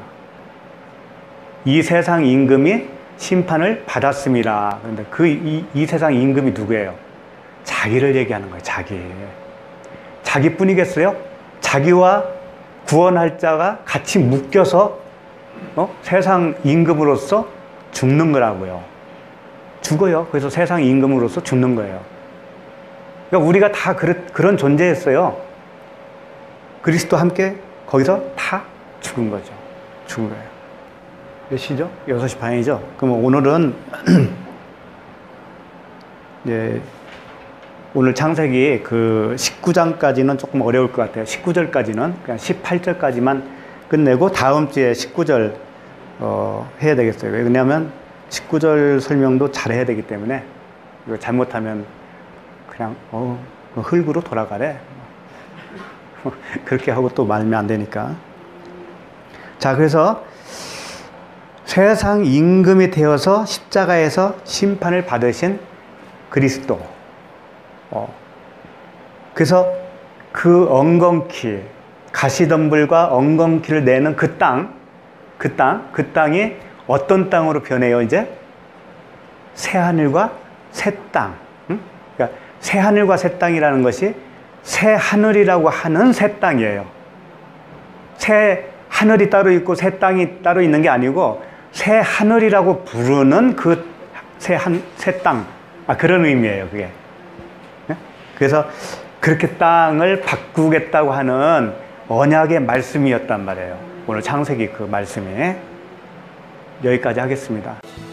이 세상 임금이 심판을 받았습니다. 그런데 그 이 이 세상 임금이 누구예요? 자기를 얘기하는 거예요. 자기. 자기뿐이겠어요? 자기와 구원할 자가 같이 묶여서 어? 세상 임금으로서 죽는 거라고요. 죽어요. 그래서 세상 임금으로서 죽는 거예요. 그러니까 우리가 다 그런, 그런 존재였어요. 그리스도 함께 거기서 다 죽은 거죠. 죽은 거예요. 몇 시죠? 여섯 시 반이죠? 그럼 오늘은 이제 오늘 창세기 그 십구 장까지는 조금 어려울 것 같아요. 십구 절까지는 그냥 십팔 절까지만 끝내고 다음 주에 십구 절 어, 해야 되겠어요. 왜냐하면 십구 절 설명도 잘 해야 되기 때문에 이거 잘못하면 그냥 어, 흙으로 돌아가래. 그렇게 하고 또 말면 안 되니까. 자, 그래서 세상 임금이 되어서 십자가에서 심판을 받으신 그리스도. 어. 그래서 그 엉겅퀴, 가시덤불과 엉겅퀴를 내는 그 땅, 그 땅, 그 땅이 어떤 땅으로 변해요, 이제? 새하늘과 새 땅. 응? 그러니까 새하늘과 새 땅이라는 것이 새 하늘이라고 하는 새 땅이에요. 새 하늘이 따로 있고 새 땅이 따로 있는 게 아니고 새 하늘이라고 부르는 그 새 한, 새 땅. 아, 그런 의미예요, 그게. 네? 그래서 그렇게 땅을 바꾸겠다고 하는 언약의 말씀이었단 말이에요. 오늘 창세기 그 말씀이. 여기까지 하겠습니다.